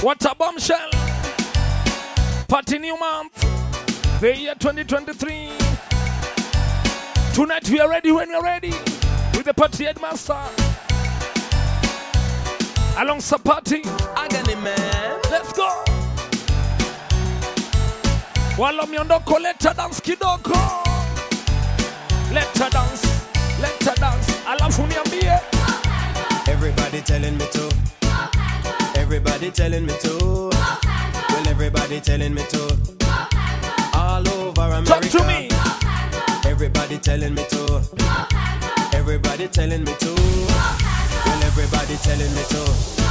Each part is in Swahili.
What a bombshell. Party new month. The year 2023. Tonight we are ready when we are ready. With the party headmaster. Alongside party. Agony man. Let's go. Wala miondoko leta dance kidogo. Leta dance. Leta dance. Alafu niambie. Everybody telling me to. Everybody telling me to. Well, everybody telling me to. All over America. Talk to me. Everybody telling me to. Everybody telling me to. Well, everybody telling me to.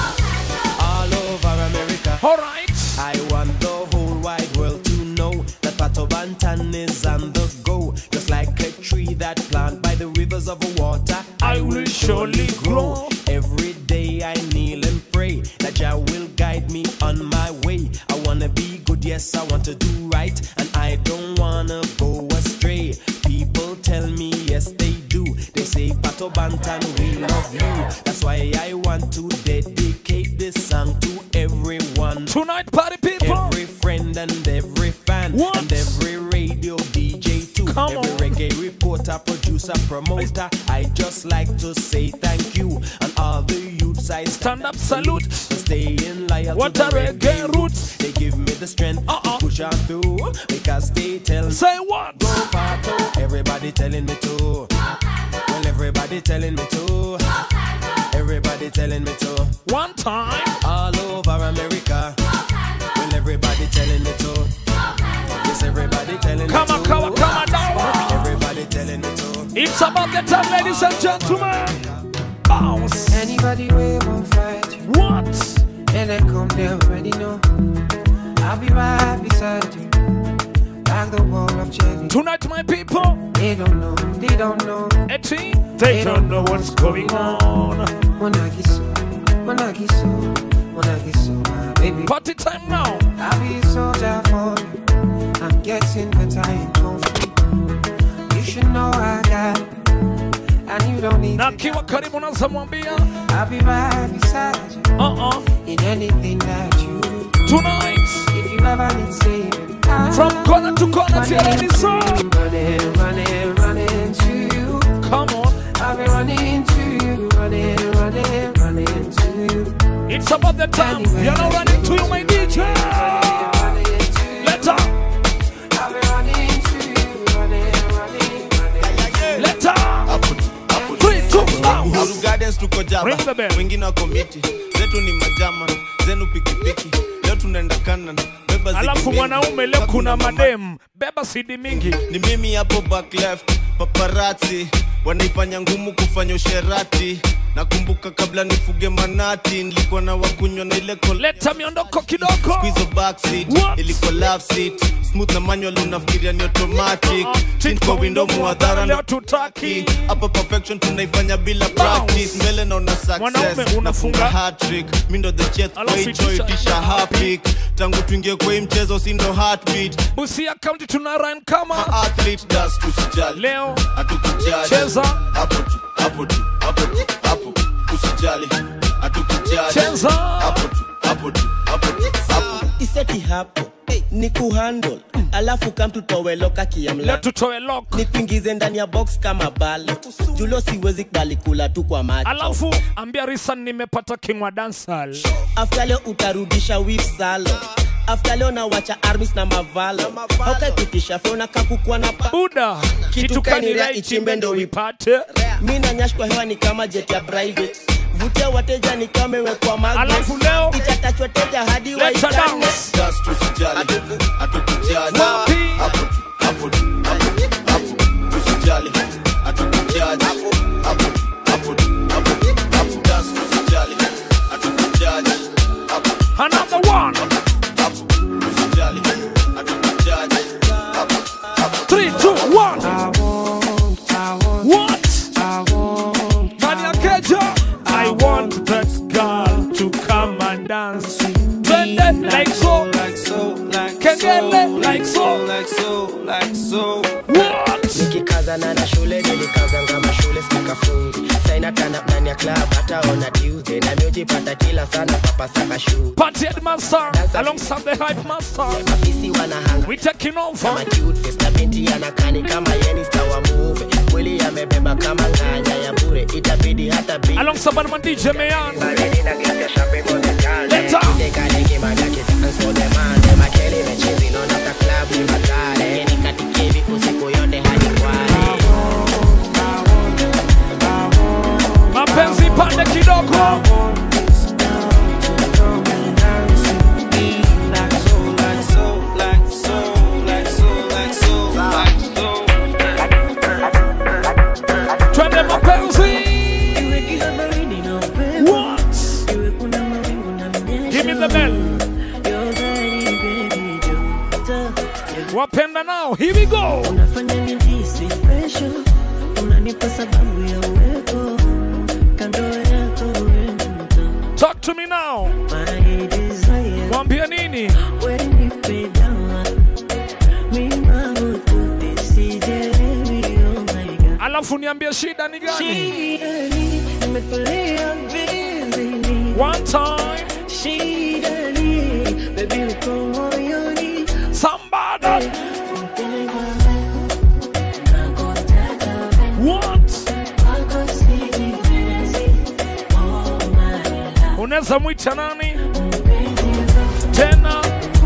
All over America. All right. I want the whole wide world to know that Pato Bantan is on the go. Just like a tree that planted by the rivers of water, I will surely grow. Every day I kneel and pray that Jah will guide me on my way. I wanna be good, yes, I want to do right, and I don't wanna go astray. People tell me, yes, they do. They say, Pato Bantan, we love you. That's why I want to dedicate this song to everyone. Tonight, party people. Every friend and every fan. What? And every radio DJ too. Come every on. reggae reporter, producer, promoter. I just like to say thank you. And all the youths I Stand up, salute. For staying loyal What to a the reggae roots. They give me the strength to push on through. Because they tell me, say what? go Pato. Everybody telling me to. Well, everybody telling me to. Everybody telling me to. One time. All over America. Well, everybody telling me to. Yes, everybody telling me to. Come on now. Everybody telling me to. It's about the time, ladies and gentlemen. Bounce. Anybody we won't fight you. What? And they come, they already know. I'll be right beside you. Like the wall of Jericho. Tonight, my people. They don't know, they don't know. Eti, they don't know what's going on. Monagiso, Monagiso, Monagiso, my baby. Party time now. I'll be a soldier for you. I'm getting better in trophy. You should know I got it. And you don't need Na to kiwa karibu na zamwambia. I'll be right beside you. In anything that you do. Tonight. If you ever need saving. From corner to corner, running to you. Come on. I'll be running to you, running to you. It's about the time. You're not running to you, my DJ. Let up. I'll be running to you, running. Let up. 3, 2, 1. Uhuru Gardens tuko jaba. Ring the bell. Wengine komiti. Zetu ni majama. Zenu pikipiki. Leo tunaenda Canada. Alafu mwanaume leo kuna madem. Beba CD mingi. Ni mimi hapo back left. Paparazzi wanaifanya ngumu kufanya usherati. Nakumbuka kabla nifuge manati, nilikuwa na wakunywa na ile call. Leta miondoko kidogo. Squeeze back seat, ilikuwa love seat. Smooth na manual unafikiria ni automatic. Tint kwa window muadhara leo tutaki. Hapa perfection tunaifanya bila practice. Mbele naona success. Mwanaume unafunga hat-trick. Mimi ndo the jet kwa hicho itisha happy. Tangu tuingie kwa hii mchezo si ndo heartbeat. Busia County tuna run kama athlete dust usijali. Leo hatukujali. Cheza hapo tu, hapo tu, hapo tu, hapo. Usijali. Hatukujali. Cheza hapo tu, hapo tu, hapo tu, hapo. Iseti hapo ni kuhandle alafu kam tutowe loka kiamla. Leo tutowe lock. Ni kuingize ndani ya box kama balo. Julo siwezi kubali kula tu kwa macho. Alafu ambia Risan nimepata king wa dancehall. After leo utarudisha whip salo. After leo na wacha armies na mavalo. Haukai kutisha fona kakukua na pa. Buda kitu kanira ichimbe ndo wipate. Mina nyash kwa hewa ni kama jet ya private. Vutia wateja ni kama wekwa magnet. Alafu leo itatachwa teja hadi wa itane. Just usijali. Hatukujali. Hapo tu, hapo tu, hapo tu, hapo. Usijali. Hatukujali. Hapo tu, hapo tu, hapo tu, hapo. Just usijali. Hatukujali. Hapo. Another one. Hapo. Usijali. Hatukujali. Hapo. 3, 2, 1. What? Mania Keja. I want that girl to come and dance. Trend like so, kengele like so. What? Nikikaza na shule nilikaza ngama shule stika kafungi. Saina turn up ndani ya club hata on a Tuesday. Na mioji pata kila sana papa saka shoe. Party Headmaster alongside the Hype Master. Mafisi wana hanga. We taking over. Kama cute face na binti anakani kama yeni star wa movie. Mwili amebeba kama nganya ya bure. Itabidi hata beat. Alongside my DJ Mayan. Let's go. Mapenzi pande kidogo. Twende mapenzi. What? Give me the bell. Wapenda now. Here we go. Talk to me now. Mwambie nini? Alafu niambie shida ni gani? One time. Somebody. What? Unaweza mwita nani? Tena.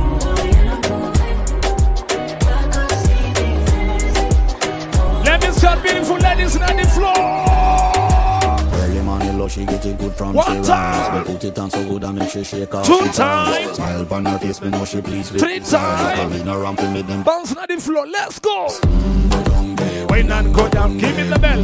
Let me start beautiful ladies on the floor. Early morning love, she get it good from One time. But put it on so good and make she shake off. Two times. Smile on her face, me know she pleased with. Three times. No ramping with them. Bounce on the floor. Let's go. Wine and go down. Give me the bell.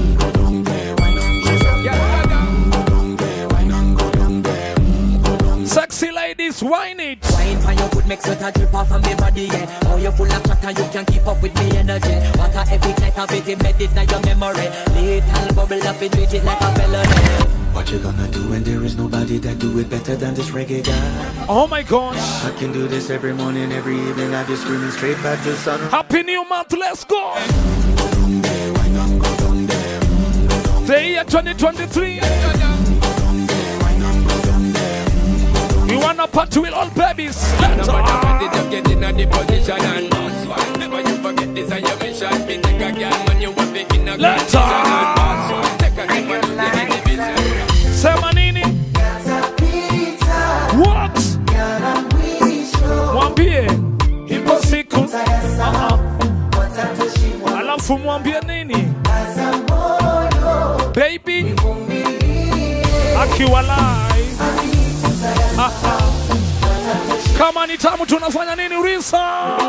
Sexy ladies, wine it. Wine for your good, make sweat drip off of me body, yeah. Oh, you're full of chatter, you can keep up with me energy. What a epic night of it, embedded in your memory. Little bubble up, it reach it like a felony. What you gonna do when there is nobody that do it better than this reggae guy? Oh my gosh. I can do this every morning, every evening. I just screaming straight back to the sun. Happy New Month, let's go. The year 2023. You wanna party with all babies? Let's go. Let's go. Sema nini? What? Mwambie ipo siku. Alafu mwambie nini? Baby akiwalai. Kama ni tamu tunafanya nini Risa?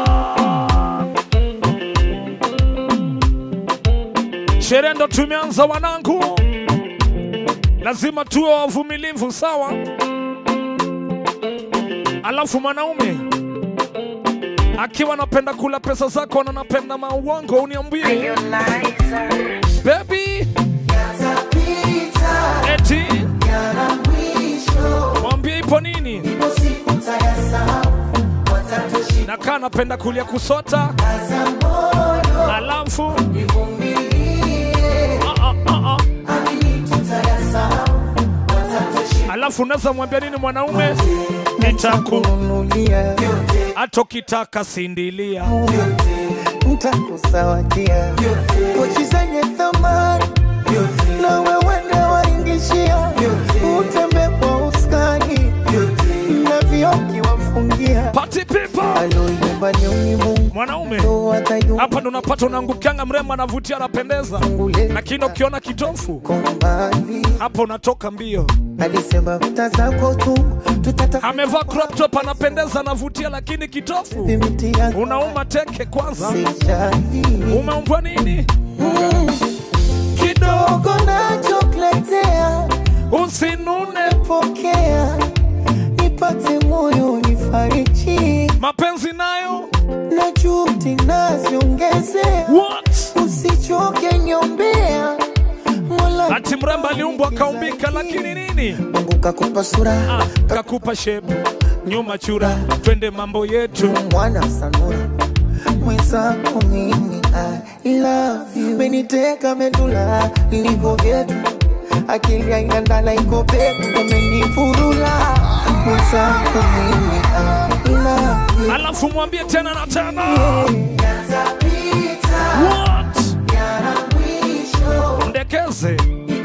Sherehe ndo tumeanza wanangu. Lazima tuwe wavumilivu, sawa? Alafu mwanaume akiwa anapenda kula pesa zako na anapenda mauongo, uniambie baby eti mwambie ipo nini? Nakaa napenda kulia kusota. Alafu alafu unaweza mwambia nini mwanaume? Nitakununulia hata ukitaka sindilia, nitakusawadia pochi zenye thamani, na wewe ndio waingishia, utembe kwa uskani na vioki wafungia. Party people. Mwanaume hapa ndo unapata unaangukianga mrembo anavutia anapendeza, lakini ukiona kitofu hapo unatoka mbio. Amevaa crop top anapendeza anavutia, lakini kitofu unauma teke kwanza. Umeumbwa nini? Kidogo nachokuletea usinune, pokea nipate moyo nifariji. Mapenzi nayo na juhudi naziongezea. Usichoke nyombea. Ati mrembo aliumbwa kaumbika, lakini nini? Mungu kakupa sura, kakupa shape, nyuma chura, twende mambo yetu. Mwana sanura mwenzako mimi I love you. Meniteka medula, niko vyetu. Akili ya inandala iko peku, umenifurula. Mwenzako mimi, I love you. Alafu mwambie tena na tena. What? Ndekeze.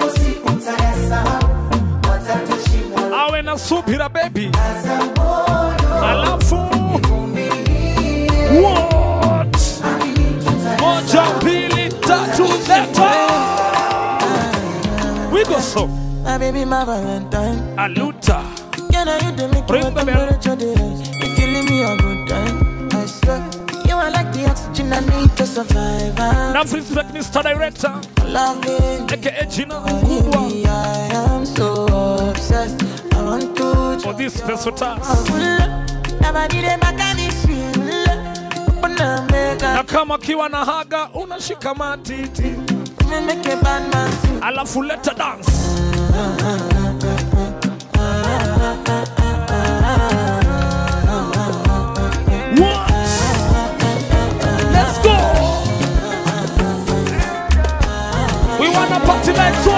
Awe na subira baby. Alafu what? Moja, pili, tatu, leta. We go so. My baby, my Valentine. Aluta. Can I hit the make Bring the bell. If you leave me a good time, I swear. You are like the oxygen I need to survive. Now respect Mr. Director. Love it. AKA Gina Baby, I am so obsessed. I want to for this special task. Na kama kiwa na haga unashika matiti. Alafu leta dance. What? Let's go. We wanna party like so.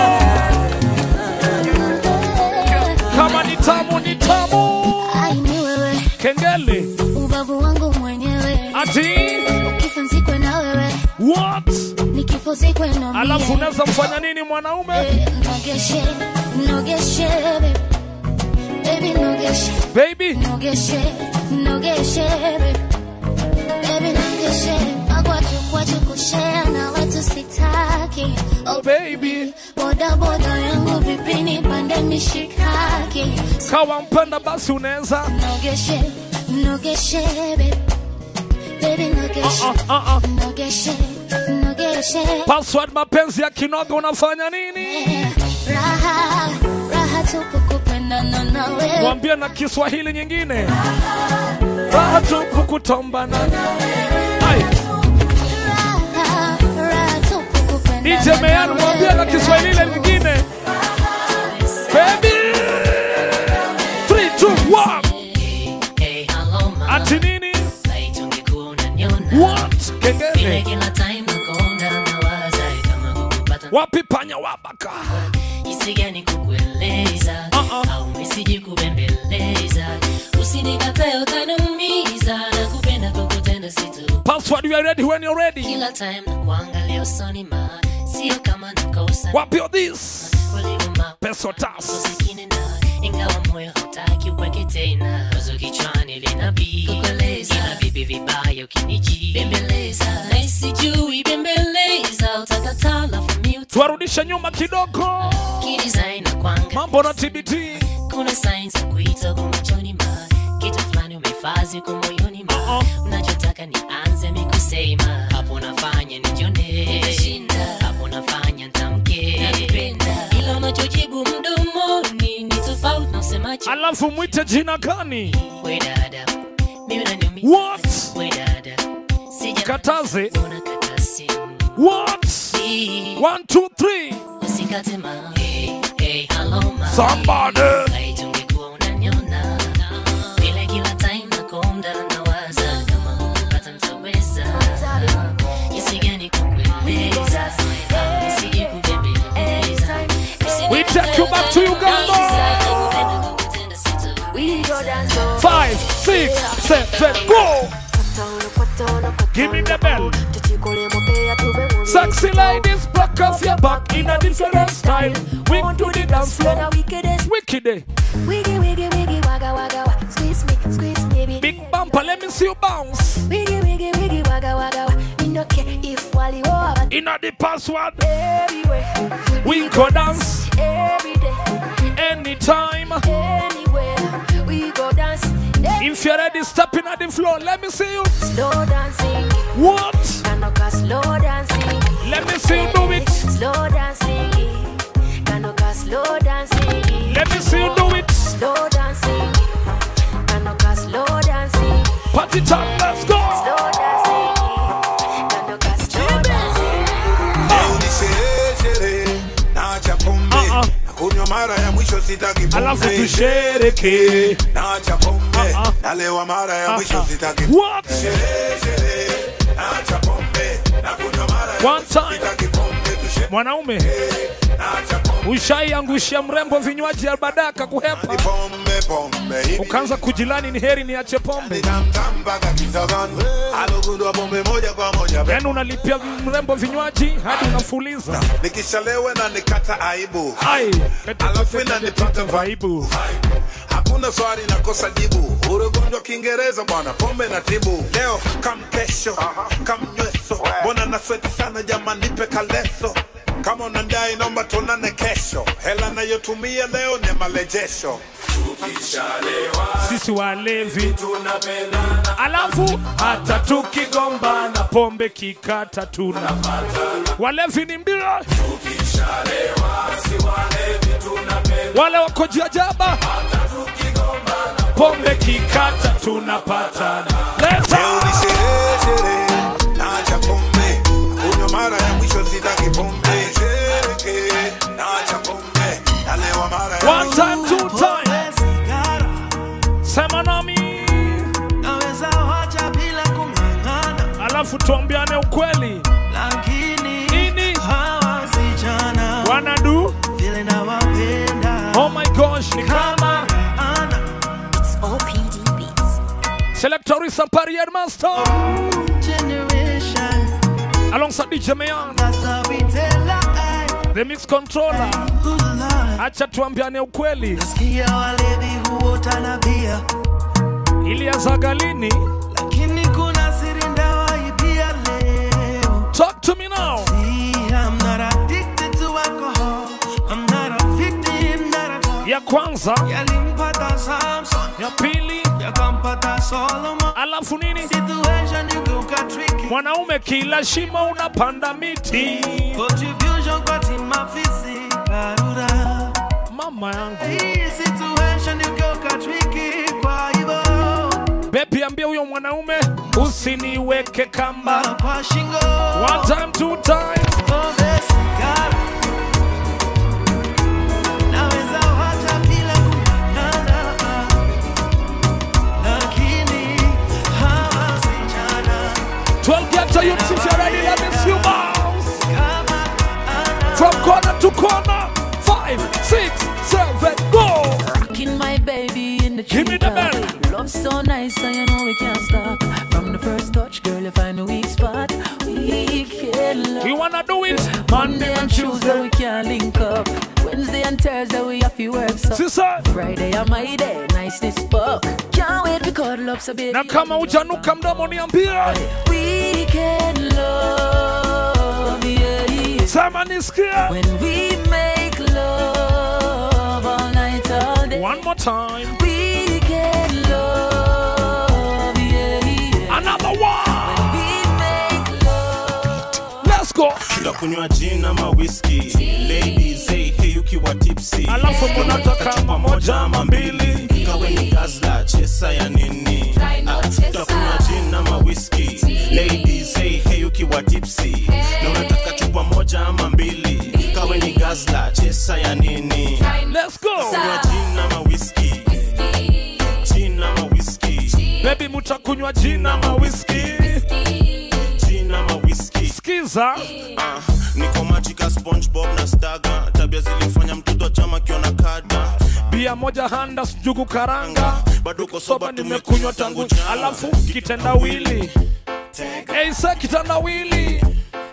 Kama ni tamu ni tamu. Kengele. Ubavu wangu mwenyewe. Ati. Ukifa nzikwe na wewe. What? Nikifo zikwe na mie. Alafu unaweza mfanya nini mwanaume? Nogeshe, nogeshe, baby. Baby nogeshe. Baby. Nogeshe, nogeshe, baby. Baby nogeshe. Kwa kushare na watu sitaki. Oh baby. Boda boda yangu vipini pande mishikaki. Kawa mpenda basi unaweza. Nogeshe, nogeshe, baby. Baby nogeshe. Nogeshe, nogeshe. Password mapenzi ya kinoga unafanya nini? Raha, raha tupu kupendana na wewe. Mwambie na Kiswahili nyingine. Raha tupu kutombana. Ai. Raha tupu kupendana. DJ Meyan mwambie na Kiswahili nyingine. Baby. 3, 2, 1. Ati nini? What? Kengele. Wapi panya wabaka? Isigani kukueleza au misiji kubembeleza. Usinikatae utaniumiza na kupenda kukutenda situ. Password, you are ready when you're ready. Kila time na kuangalia usoni ma sio kama nakosa. Wapi yo this? Peso tas. Ingawa moyo hutaki uweke tena. Wazo kichwani linabii kukueleza. Ina bibi vibaya ukiniji bembeleza. Na isijui bembeleza utakata lafu miuta. Tuwarudisha nyuma kidogo. Kidesign na kuangalia mambo na TBT. Kuna signs za kuita kwa machoni ma. Kitu fulani umefazi kwa moyoni ma. Unachotaka nianze mikusema. Hapo nafanya nijione. Hapo nafanya nitamke. Napenda ila unachojibu mdomoni ni tofauti na usemaji. Alafu mwite jina gani? We dada, mimi unaniumiza. What? We dada, kataze. Unakata simu. What? 1, 2, 3. Usikate ma. Hey, hey, hello ma. Somebody. Haitungekuwa unaniona. Vile kila time nakonda na waza kama ukipata nitaweza. Jinsi gani kukueleza. Nisije kubembeleza. We take you back to Uganda. 5, 6, 7, go. Give me the bell. Sexy ladies, block off your back in a different style. We do the dance floor. Wicked. Wiggy, wiggy, wiggy, wagga, wagga, wagga. Squeeze me, baby. Big bumper, let me see you bounce. Wiggy, wiggy, wiggy, wagga, wagga, wagga. Me no care if wali over. In the password. Everywhere. We go dance. Every day. Anytime. Anywhere. We go dance. If you're ready, step in at the floor. Let me see you. Slow dancing. What? Kanoka slow dancing. Let me see you do it. Slow dancing. Kanoka slow dancing. Let me see you do it. Slow dancing. Kanoka slow dancing. Party time, let's go. Slow dancing. Kanoka slow dancing. Naacha pombe. Nakunywa mara ya mwisho sitaki pombe. Alafu tushereke. Naacha pombe. Nalewa mara ya mwisho sitaki pombe. What? Naacha pombe. One time. Mwanaume ushaiangushia mrembo vinywaji ya badaka kuhepa, ukaanza kujilani ni heri niache pombe. Yani unalipia mrembo vinywaji hadi unafuliza. Nikishalewe na nikata aibu, alafu inanipata vaibu. Hakuna swali na kosa jibu. Urugonjwa Kiingereza bwana, pombe na tibu. Leo kam kesho, kam nyweso. Bona na sweti sana jama nipe kaleso. Kama unandai nomba tunane kesho. Hela nayotumia leo ni malejesho. Tukishalewa sisi walevi tunapendana, alafu hata tukigombana pombe kikata tunapatana. Walevi ni mbila. Tukishalewa si walevi tunapendana, wale wako jajaba hata tukigombana pombe kikata tunapatana. Leta sherehe naacha pombe, unywa mara ya mwisho sitaki pombe. Sherehe naacha pombe, nalewa mara ya one time, two time. Sema nami naweza wacha bila kung'ang'ana, alafu tuambiane ukweli. lakini nini hawa vijana wanadu vile nawapenda. Oh my gosh, ni kama It's OPD Beats. Selector Risa Party Headmaster Generation alongside DJ Mayan, that's how we tell lie. the mix controller. Acha tuambiane ukweli. Nasikia walevi huota na bia, ilianza lini? lakini kuna siri ndawaibia leo. Talk to me now. See, I'm not addicted to alcohol. I'm not a victim, not at all. Ya kwanza, Yalimpata Samson, ya pili, yakampata Solomon. alafu nini? Situation you go got tricky. Mwanaume kila shimo unapanda miti. Contribution kwa tima fisi karura. Mama yangu, Hii situation you go got tricky kwa hivyo. baby ambia huyo mwanaume usiniweke kamba. Kwa shingo. One time, two times. Pombe sigara. Naweza wacha bila kung'ang'ana, lakini hawa vijana 12 get to you if you're ready, let me see you bounce. From corner to corner, 5, 6, 7, go. Rocking my baby in the Give me the bell. Love so nice, so you know we can't stop. From the first touch, girl, you find a weak spot. We can love. We wanna do it Monday and Tuesday we can't link up. Wednesday and Thursday we have to work so. Sister. Friday are my day, niceness buck. Can't wait to cuddle up so baby. Na kama ujanuka mdomo niambia. We can love, yeah. Sema nisikia. When we make love all night, all day. One more time. We can love, yeah. Another one. When we make love. Let's go. Tunakunywa gin ama whiskey. Ladies, hey ukiwa tipsy. Alafu mnataka moja ama mbili. Kawe ni gazla, chesa ya nini? Tunakunywa gin ama whiskey. Ladies, hey ukiwa tipsy. Na unataka chupa moja ama mbili. Kawe ni gazla, chesa ya nini? Let's go. Tunakunywa gin ama whiskey. Gin ama whiskey. Baby mutakunywa gin ama whiskey. Gin ama whiskey. Skiza. Niko majika SpongeBob na Staga. Tabia zilifanya mtoto chama kiona kada. Bia moja handa njugu karanga. Bado uko Soba nimekunywa tangu. Alafu kitendawili. Eisa kitendawili.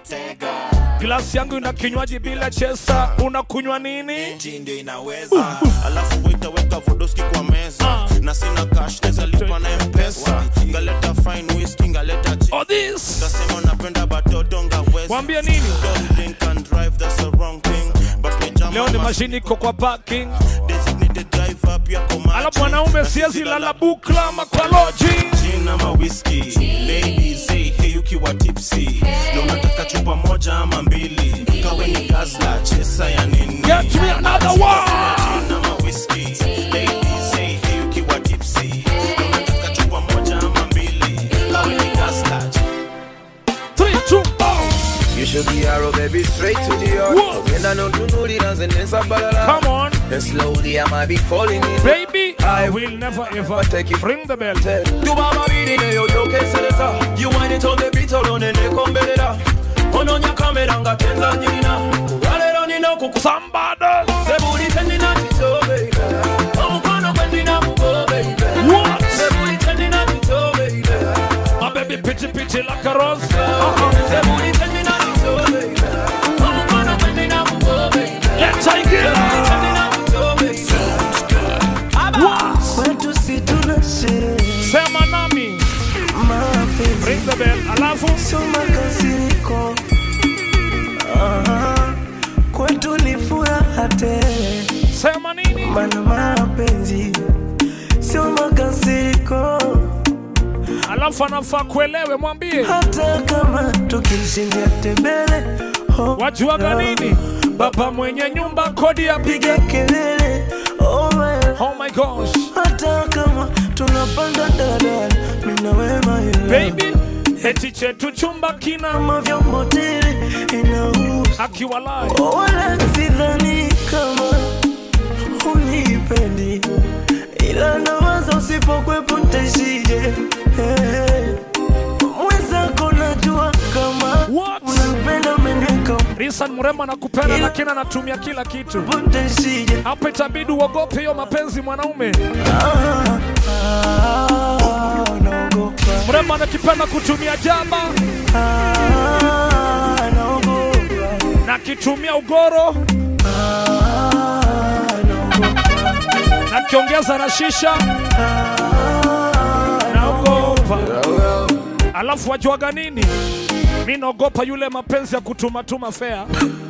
Glasi yangu ina kinywaji bila chesa. Unakunywa nini? Ndio inaweza. Alafu weka vodoski kwa meza. Na sina cash neza lipa na M-Pesa. Ngaleta fine whiskey, ngaleta gin. Oh this. Kasema napenda batoto ngaweza. Wambia nini? Don't drink and drive, that's the wrong thing. But we jam. Leo ni mashini iko kwa parking. Designated driver pia koma. Alafu mwanaume siezi lala bukla ama kwa lodging. Gin ama whiskey. Ladies, hey ukiwa tipsy. Na unataka chupa moja ama mbili. Kawe ni gazla, chesa ya nini? Get me another one. Gin ama whiskey. Ladies, hey ukiwa tipsy. Na unataka chupa moja ama mbili. Kawe ni gazla. 3, 2, bounce. You should be arrow, baby, straight to the heart. When I know to know the dance and then some balala. Come on. And slowly I might be falling in. Baby. I will never ever ring the bell. Tu mama bidine yo yo kesereza. You want it on the beat or on the kombelera. Ononya kamera nga tenza nyina. Alero nino kuku somebody. Sebuli tendina bito baby. Omukono kwendina mugo baby. What? Sebuli tendina bito baby. My baby pitchy like a rose. Sebuli tendina bito baby. Omukono kwendina mugo baby. Let's take it. Kwetu si tunashe sema nami mapenzi. Ring the bell alafu soma kasiriko. Kwetu ni furaha tele. Sema nini? Mana mapenzi soma kasiriko. Alafu anafaa kuelewe mwambie. Hata kama tukishindia tembele. Wajuaga nini? Baba mwenye nyumba kodi apige kelele. Oh my gosh. Hata kama tunapanda dadala mina wema ila baby eti chetu chumba kina mavyombo tele inahusu akiwalai. Wala sidhani kama unipendi, ila nawaza usipokwepo ntaishije. Mwenzako najua kama unapenda meneka. Risan Murema nakupenda lakini anatumia kila kitu. Hapa itabidi uogope hiyo mapenzi mwanaume. Murema anakipenda kutumia jaba. Na kitumia ugoro. Na kiongeza na shisha. Naogopa. Alafu wajuaga nini? Mimi naogopa yule mapenzi ya kutuma fare.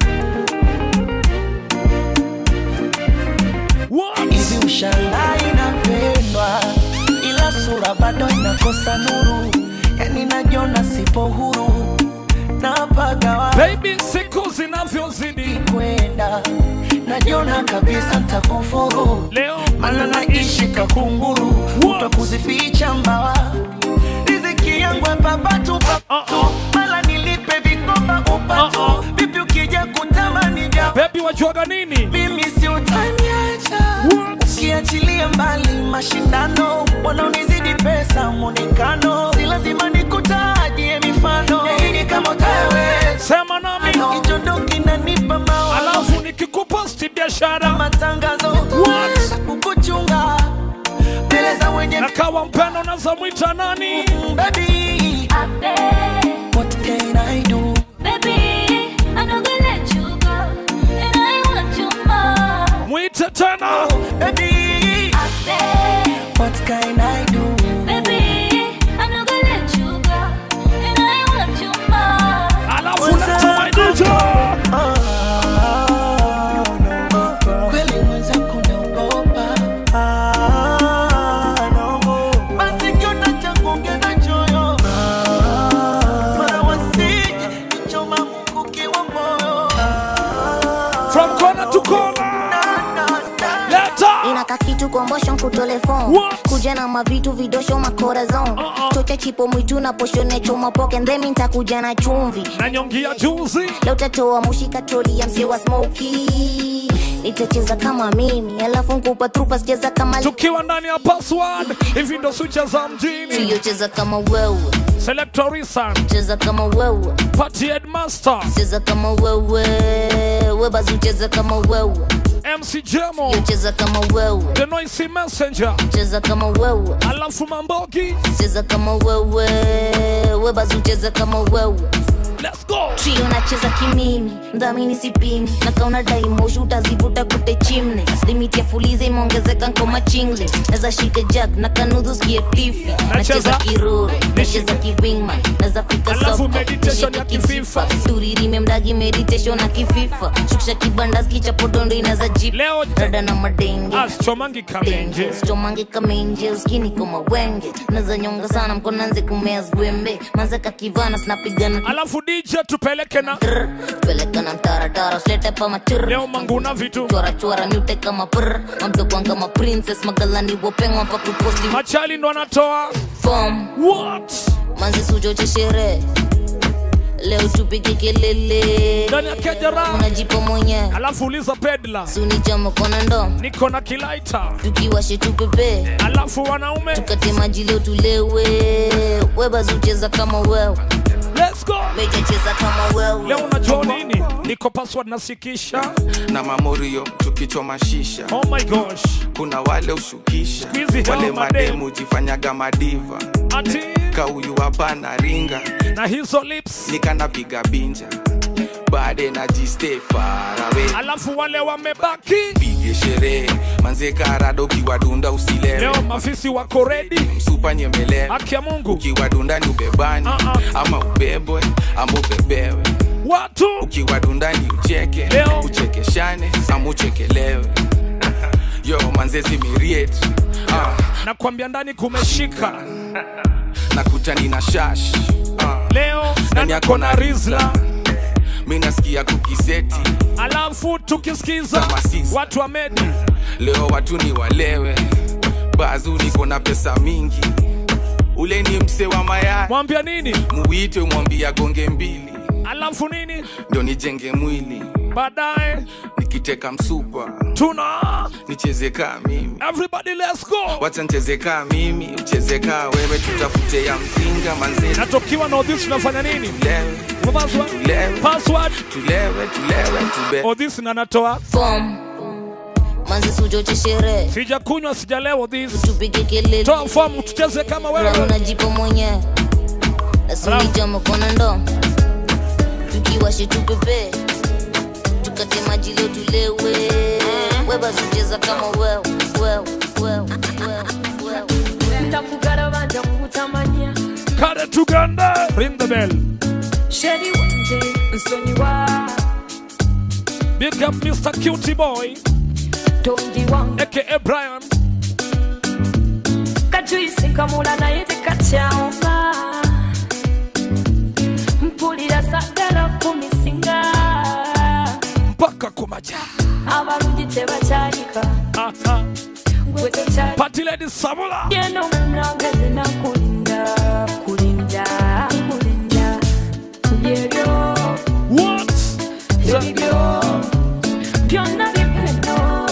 Hivi ushangaa inapendwa, ila sura bado inakosa nuru. Yani najiona sipo huru, napagawa baby siku zinavyozidi kwenda, najiona kabisa nitakufuru. Leo maana naishi kakunguru, utakuzificha mbawa. Riziki yangu hapa tu mala nilipe vikoba upatu. Vipi ukija kutamani japo baby wajuaga nini? Mimi si utaniacha ukiachilia mbali mashindano. Wanaonizidi pesa mwonekano, si lazima nikutajie mifano. Nahidi kama utawe sema nami hicho ndo kinanipa mawazo. Alafu nikikuposti biashara matangazo kukuchunga mbele za wenye nakawa mpendo naza mwita nani? Baby what can I do? Baby, I'm not gonna let you go, and I want you more. Mwite tena. Baby, what can I do? Baby, I'm not gonna let you go, and I want you more. Alafu leta my DJ. Kweli mwenzako naogopa. Naogopa. Basi kiona cha kuongeza choyo. Mara wasije kuchoma mkuki wa moyo. From corner to corner. Inaka kitu kombosho kutelefon. Kuja na mavitu vidosho makorazon. Chocha chipo mwitu na poshone choma poke. Ndemi nitakuja na chumvi na nyongia juzi. Leo tatoa mushika troli ya msewa smoky. Nitacheza kama mimi alafu nkupa trupa sicheza kama tukiwa ndani ya password. Hivi ndo switcha za mjini. Siyo cheza kama wewe Selector Risan. Cheza kama wewe Party Headmaster. Cheza kama wewe Webazu cheza kama wewe MC Jemo. Cheza kama wewe The Noisy Messenger. Cheza kama wewe alafu Mambogi. Cheza kama wewe Webazu cheza kama wewe. Let's go. Trio nacheza kimimi, mdhamini sipimi. Nakauna daimoju utazivuta kute chimne. Limiti ya fulize imeongezeka nkoma chingle. Neza shike jack na kanudhu skie tifi. Nacheza kiruru, nacheza kiwingman. Neza fika sopa, nishika kififa. Turirime mdagi meditation na kififa. Shukisha kibanda skicha podondo inaza jeep. Leo rada na madenge chomangi kamenje. Chomangi kamenje, uskini kama wenge. Neza nyonga sana mkonanze kumea zwembe. Manzeka kivana snapigana. Alafu DJ tupeleke na peleka na mtaratara slete pa matir. Leo manguna vitu chora nyute kama prr. Mamtokwa kama princess magalani wopengwa pa kuposti. Machali ndo anatoa form. What? Manzi sujo cheshere leo tupige kelele. Ndani ya Kejara. Unajipa mwenye. Alafu uliza pedla. Suni chama kona ndo. Niko na kilaita. Tukiwashe tupepe. Alafu wanaume. Tukate maji leo tulewe. Weba zucheza kama wewe. Let's go. Meja cheza kama wewe. Leo unajua nini? Niko password nasikisha. Na mamorio tukichoma shisha. Oh my gosh. Kuna wale ushukisha. Wale mademu jifanyaga madiva. Ati. Kauyu hapa na ringa. Na hizo lips. Nikanapiga binja. Bade na jiste far away. Alafu wale wamebaki. Pige sherehe. Manze karado kiwadunda usilewe. Leo mafisi wako ready. Msupa nyemelewe. Haki ya Mungu. Ukiwadunda ni ubebani. Ama ubebwe. Ama ubebewe. Watu. Ukiwadunda ni ucheke. Leo. Uchekeshane. Ama uchekelewe. Yo manze zimiriet. Nakwambia ndani kumeshika. Nakuta nina shash. Leo nani yako na Rizla. Mimi nasikia kukiseti. Alafu tukisikiza watu wa medi. Leo watu ni walewe. Bazu niko na pesa mingi. Ule ni mse wa mayai. Mwambia nini? Muite mwambia gonge mbili. Alafu nini? Ndio nijenge mwili. Baadaye nikiteka msupa. Tuna nicheze kama mimi. Everybody let's go. Wacha nicheze kama mimi, ucheze kama wewe, tutafute ya mzinga manzeni. Natokiwa na Odis tunafanya nini? Password. Tulewe, tube. Odis na natoa form. Manzi sujote sherehe. Sijakunywa sijalewa Odis. Tupige kelele. Toa form tucheze kama wewe. Unajipa mwenyewe. Asuni jama kona ndo. Tukiwashe tupepe. Tukate maji leo tulewe. Weba zucheza kama wewe. Ndakugara banja kutamanya. Kare tuganda. Ring the bell. Shady wanje nsonyiwa. Big up Mr. Cutie Boy. Tongi wangu aka Brian. Kajuisi kamula na yete kachaomba. Mpulira sagala kumisinga. Mpaka kumaja. Abarungi tebacharika. Party lady Samula. Yeno munangeze na kulinda. Yero. What? Yero. Piona vipendo.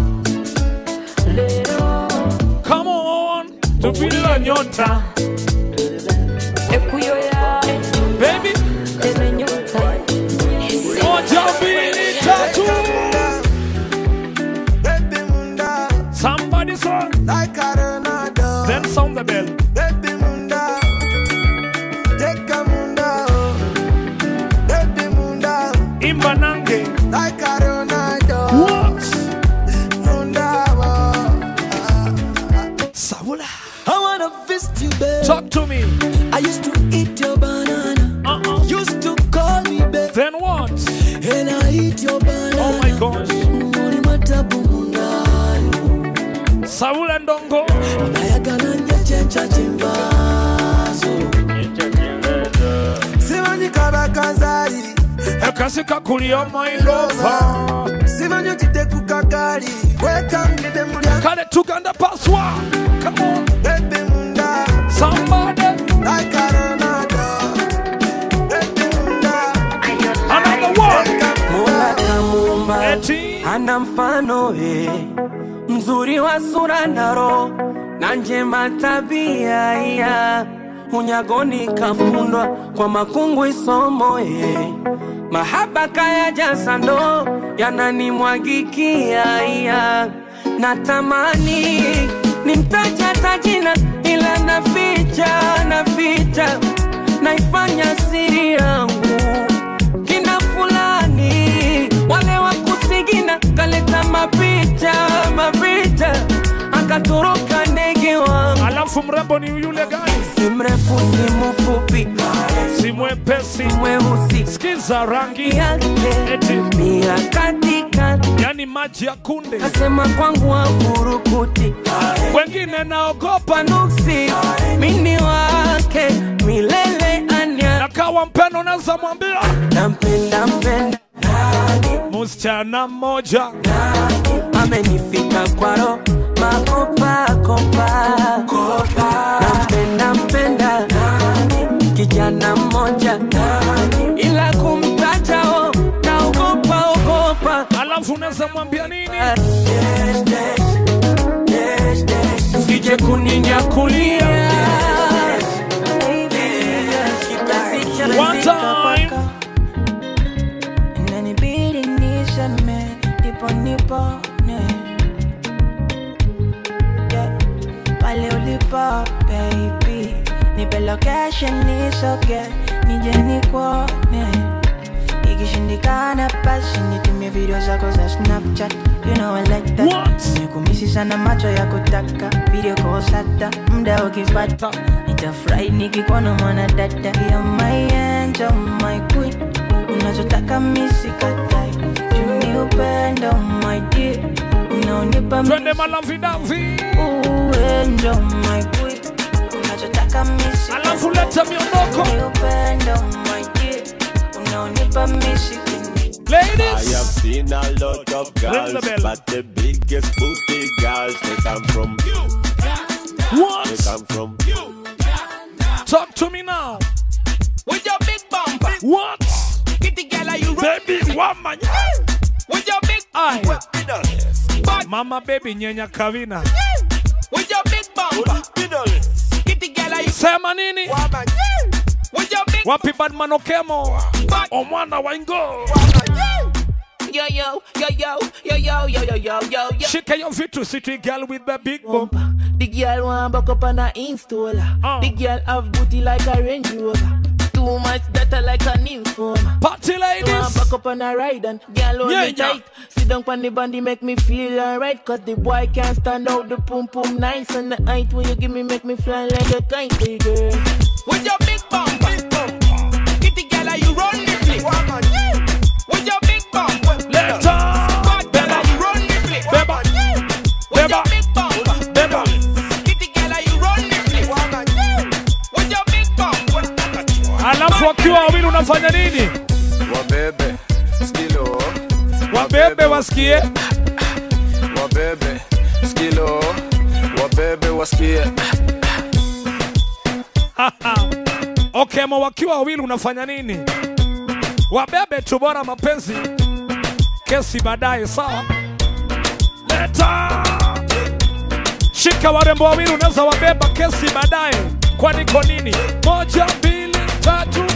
Lero. Come on. Tupila nyota. Ekuyo ya. Baby. Teme nyota. Moja mbili tatu. Somebody song. Like Arenado. Then sound the bell. Baby Munda. Teka Munda. Baby Munda. Imbanange. Like Arenado. What? Munda. Saula. I wanna visit you, babe. Talk to me. I used to eat your banana. Used to call me babe. Then what? And I eat your banana. Oh my gosh. Muni matabu Saula Ndongo. Nayagana nyechecha chimbazo. Simanyi kabakazari. Ekasika kulia my lover. Simanyi chiteku kakari. Welcome to the Mulia. Kale tuganda password. Come on. Baby Munda. Somebody. Like Arenado. Baby Munda. Another one. Mola kamuumba. Eti. Ana mfano mzuri wa sura na roho na njema tabia ya unyagoni kafundwa kwa makungu isomo mahaba kaya jasando yananimwagikia ya natamani nimtaja tajina ila naficha naifanya siri yangu kina fulani wale wa kusigina kaleta mapicha akatoroka ndege wangu. Alafu mrembo ni yule gani? Si mrefu si mfupi, si mwepesi mweusi, sikiza rangi yake eti ni ya katikati, yani maji ya kunde. Kasema kwangu wa furukuti, wengine naogopa nuksi, mini wake milele anya. Nakawa mpeno naza mwambia nampenda msichana mmoja amenifika kwaro makopa nampenda kijana mmoja utamwambia nini? Sije kuninyakulia. One time. Inanibidi niseme nipone. Pale ulipo baby, nipe location nisoge nije nikuone. Ikishindikana basi nitumie video zako za Snapchat. You know I like that. Nimekumisi sana macho ya kutaka video call sata. Muda ukipata nitafurahi nikikuona mwana dada. You're my angel, my queen. Unachotaka mimi sikatai. Juni upendo my dear. Unaonipa mimi. Twende malavi davi. Angel, my queen. Unachotaka mimi sikatai. Alafu leta miondoko. Juni upendo my dear. Unaonipa mimi sikatai. Ladies, I have seen a lot of girls, but the biggest booty girls they come from you. What? They come from you. Talk to me now. With your big bumper. What? Get the girl are you ready? Baby woman. With your big bumper. Mama baby nyenya kavina. With your big bumper. Get the girl are you sema nini? With your big wapi badman okemo? Omwana waingo. Yo yo yo yo yo yo yo yo yo yo yo. Shika your vitu city girl with the big bump. The girl want back up on her installer. The girl have booty like a Range Rover. Too much data like an informer. Party ladies. Want back up on her ride and girl on me tight. Sit down on the bandy make me feel alright. Cause the boy can't stand out the pum pum nice. And the height when you give me make me fly like a kite, hey girl. With your big bumper. Get the girl are you run the place. With your big bumper. Let her. Beba you run the place. Beba. With your big bumper. Beba. Get the girl are you run the place. With your big bumper. Alafu wakiwa wawili unafanya nini? Wabebe skilo. Wabebe wasikie. Wabebe skilo. Wabebe wasikie. Okay, wakiwa wawili unafanya nini? Wabebe tu bora mapenzi. Kesi baadaye sawa. Leta. Shika warembo wawili unaweza wabeba kesi baadaye. Kwani kwa nini? 1 2 3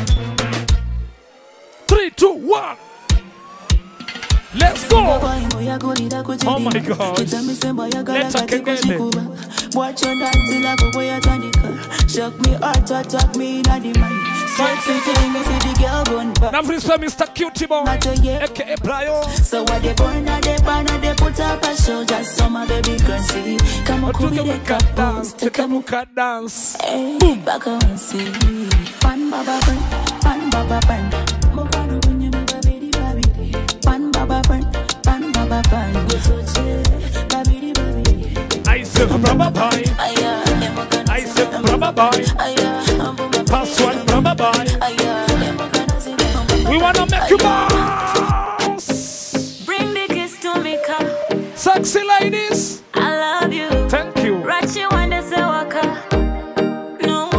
3 2 1. Let's go. Oh my God. Leta kengele. Watch your dance like a boy at shock me heart, attack me in the mind. Sexy thing, I see the girl gun back. Now please Mr. Cutie Boy, aka Brian. So what they burn, they put up a show just so my baby can see. Come on, come here, dance, take a look at dance. Boom, back on see. Pan baba pan, pan baba pan. Mokano bunye me baby baby. Pan baba pan, pan baba pan. Baby baby. I said rubber boy. I said rubber boy. Pass one rubber boy. We wanna make you bounce. Bring the kiss to me, come. Sexy ladies. I love you. Thank you. Rachi wande se waka. No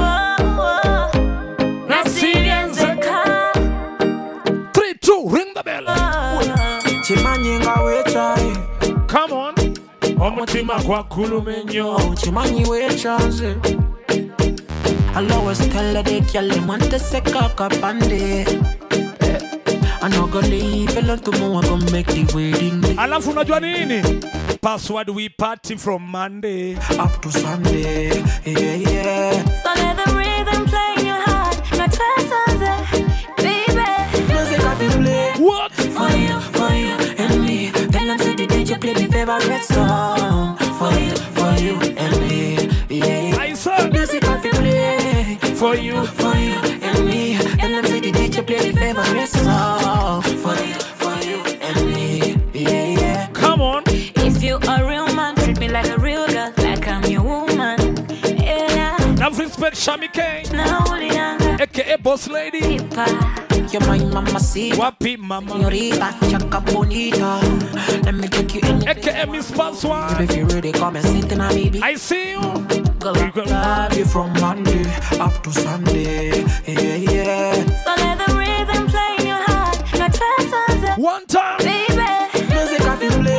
Nasigen zeka. 3 2 ring the bell. Chimanyenga we try. Come on. Omutima kwa kulumenyo. Chimanyi we chance. I'll always tell her they girl them want to say cock up and day. I no go leave alone tomorrow gonna make the wedding day. Alafu unajua nini? Password we party from Monday up to Sunday. Yeah yeah. So let the rhythm play in your heart. No trust baby. Music I feel play. What? For you and me. Tell them say the DJ play the favorite song. For you and me. Yeah. I said music I feel play. For you and me. And let me the DJ play the favorite song. For you and me. Yeah, yeah. Come on. If you a real man, treat me like a real girl, like I'm your woman. Yeah. Now respect Shami K. Now aka Boss Lady. You're my mama, see. Wapi mama. Señorita, chaca bonita. Let me take you in. aka Miss Password. If you really come and sit in a baby. I see you. Girl, I love you from Monday up to Sunday. Yeah, yeah. So let the rhythm play in your heart. No trust one time. Baby. Music I feel play.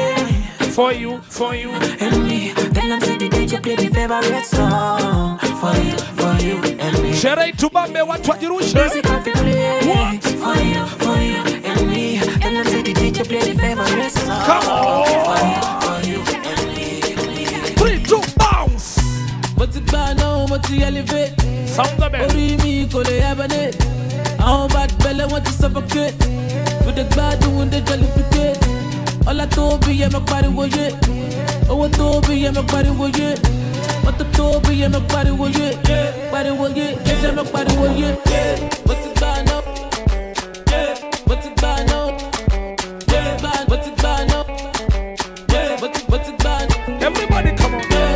For you, for you. And me, tell them say the DJ play the favorite song. For you, and me. Sherehe tubambe watu wajirushe. Music I feel play. What? For you, and me. Tell them say the DJ play the favorite song. Come on. For you, and me. 3, 2, bounce. What's it bad now? What's the elevate? Sound the bell. Ori mi ko le abane. How bad belly want to suffocate. With the bad doing the jollificate. All I told me, I'm a party with it. Oh, I told me, I'm a party with it. What the told me, I'm a party with it. Party with it. I'm a party with it. What's it bad now? What's it bad now? What's it bad now? What's it bad? Everybody come on.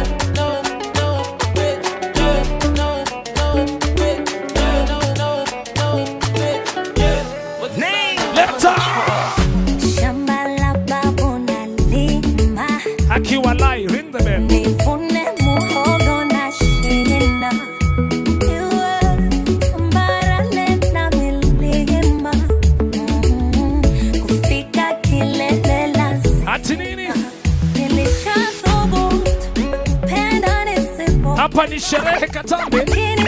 Akiwa lai, ring the bell. Ati nini? Hapa ni sherehe Katambe.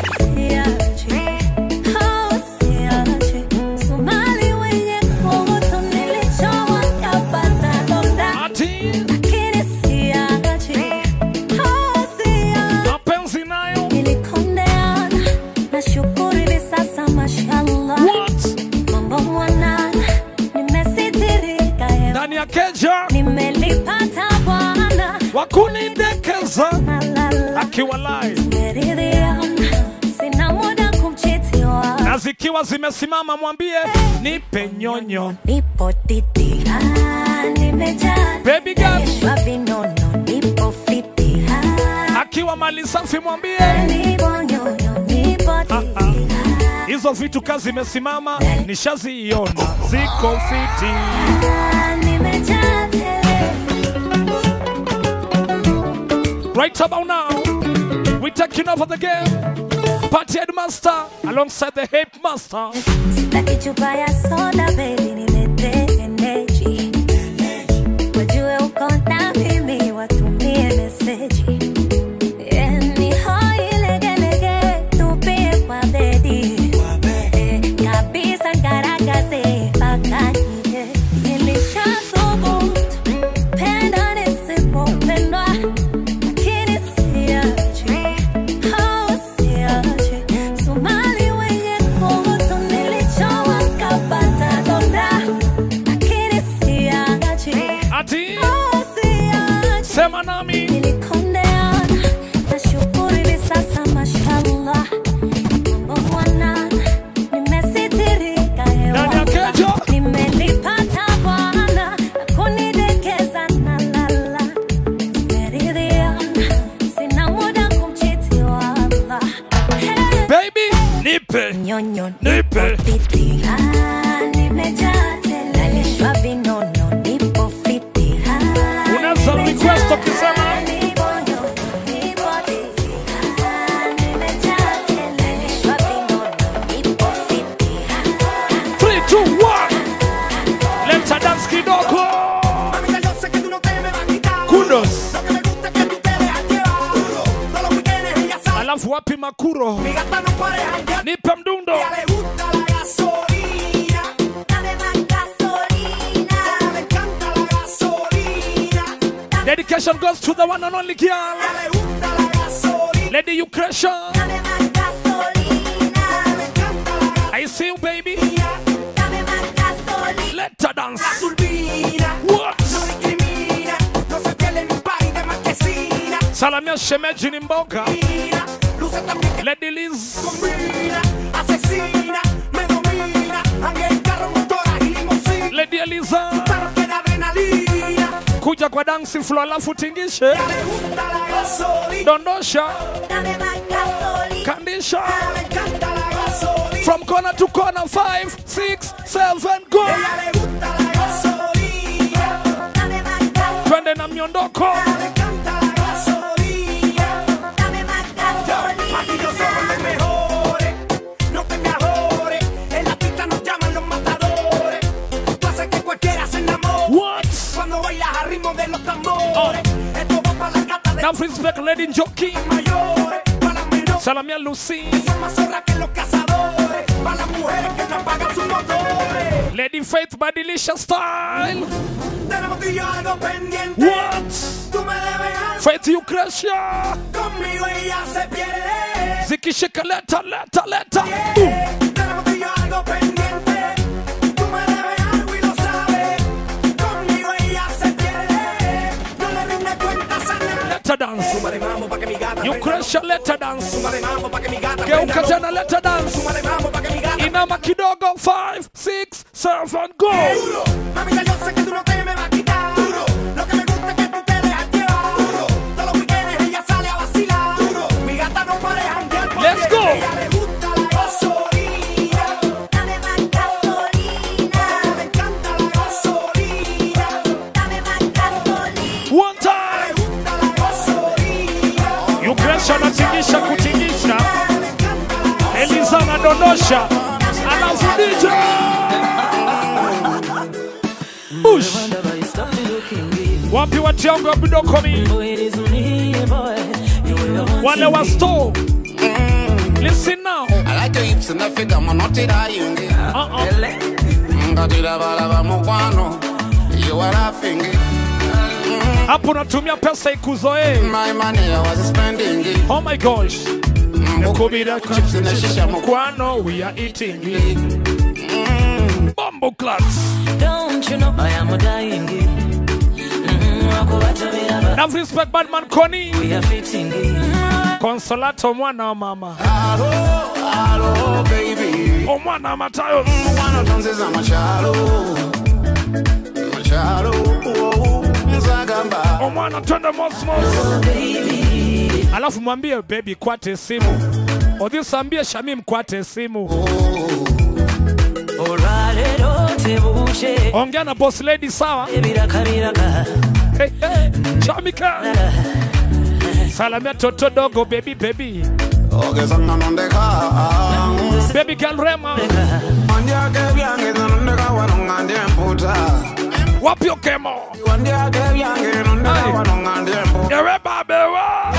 Wakunidekeza akiwa live na zikiwa zimesimama mwambie nipe nyonyo nipo titi baby girl nipo fiti akiwa mali safi mwambie hizo vitu kazi zimesimama nishaziona ziko fiti Right about now, we're taking over the game. Party Headmaster alongside the Hip Master. Sitaki chupa ya soda baby nilete energy. Wajue uko na mimi watumie message. Ni hoi lege tupie kwa bedi. Kabisa ngaragaze paka nje. Nilishathubutu penda nisipopendwa. Sema nami nilikondeana nashukuru hivi sasa mashallah mwana nimesitirika hewa nimelipata bwana kunidekeza na lala nimeridhia sina muda kumchiti wala baby nipe nyonyo nipe titi nimejaa tele nalishwa vinono nipo fiti unaweza request ukisema leta dance kidogo kudos alafu wapi makuro nipe mdundo dedication goes to the one and only girl Lady Ukresha. I see you baby. Let her dance. What? Salamia shemeji ni mboga. Lady Liz. Lady Eliza. Kuja kwa dancing floor alafu tingishe. Dondosha. Kandisha. From corner to corner 5, 6, 7 go. Twende na miondoko. What? Cuando bailas al ritmo de los tambores. respect Lady Jockey. Salamia Lucy. Lady Faith by Delicious Style. What? Faith Lucrecia. Ziki Sheka leta. Let her dance. Lucrecia, let her dance. Geuka tena, let her dance. Inama kidogo, 5, 6, 7, go. Let's go. One time. Lucrecia anatingisha kutingisha. Eliza anadondosha. Alafu DJ. Push. Wapi watu yangu wabidokomi. Wale wa store. Listen now. I like your hips and the figure, I'm not it. You are laughing. Hapo natumia pesa ikuzoe. My money I was spending it. Oh my gosh. Nekubira chips in the shisha mukwano, we are eating it. Bumbo clats. Don't you know I am a dying it. Now respect Badman Connie. We are fitting it. Consolato mwana mama. Hello, baby. Oh mwana Matayo. Mwana dances I'm a shallow. Oh mwana twende mosmos. Alafu mwambie baby kwate simu. Odhisambie Shamim kwate simu. Ongea na boss lady sawa. Hey, hey. Shamika. Salamia toto dogo baby. Baby girl Rema. Wapi okemo. Yereba bewa.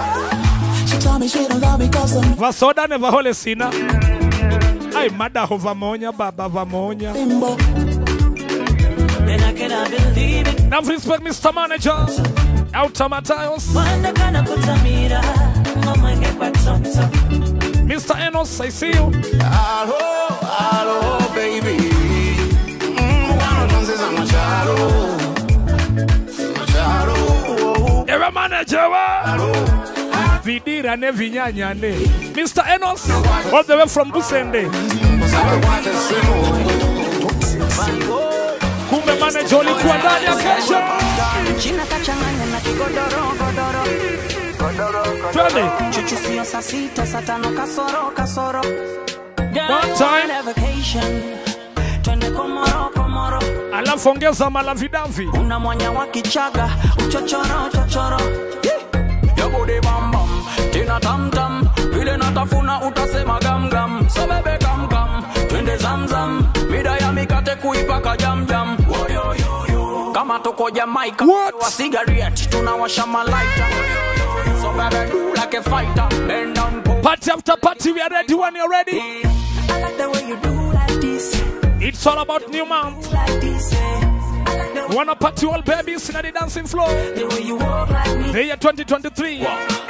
Vasoda ne vahole sina. Ay mada ho vamonya baba vamonya. Now respect Mr. Manager. Outer Matayos. Mr. Enos, I see you. Hello, baby. You're manager. Vidira ne vinyanya ne. Mr. Enos, all the way from Busende. Kumbe manager ulikuwa ndani ya kesho. China kachanganya na kigodoro godoro. Twende. Chuchu sio saa sita saa tano kasoro. One time. Twende komoro. Alafu ongeza malavidavi. Una mwanya wa kichaga chochoro. Yabode bam bam, tina tam tam, vile natafuna utasema gam gam. So bebe gam gam, twende zam. Mida ya mikate kuipaka jam. Kama toko Jamaica, wa cigarette, tunawasha malaita. So baby do like a fighter, bend down. Party after party, we are ready when you're ready. I like the way you do like this. It's all about new month. Like this, We wanna party all babies in the dancing floor. the way you walk like me. The year 2023.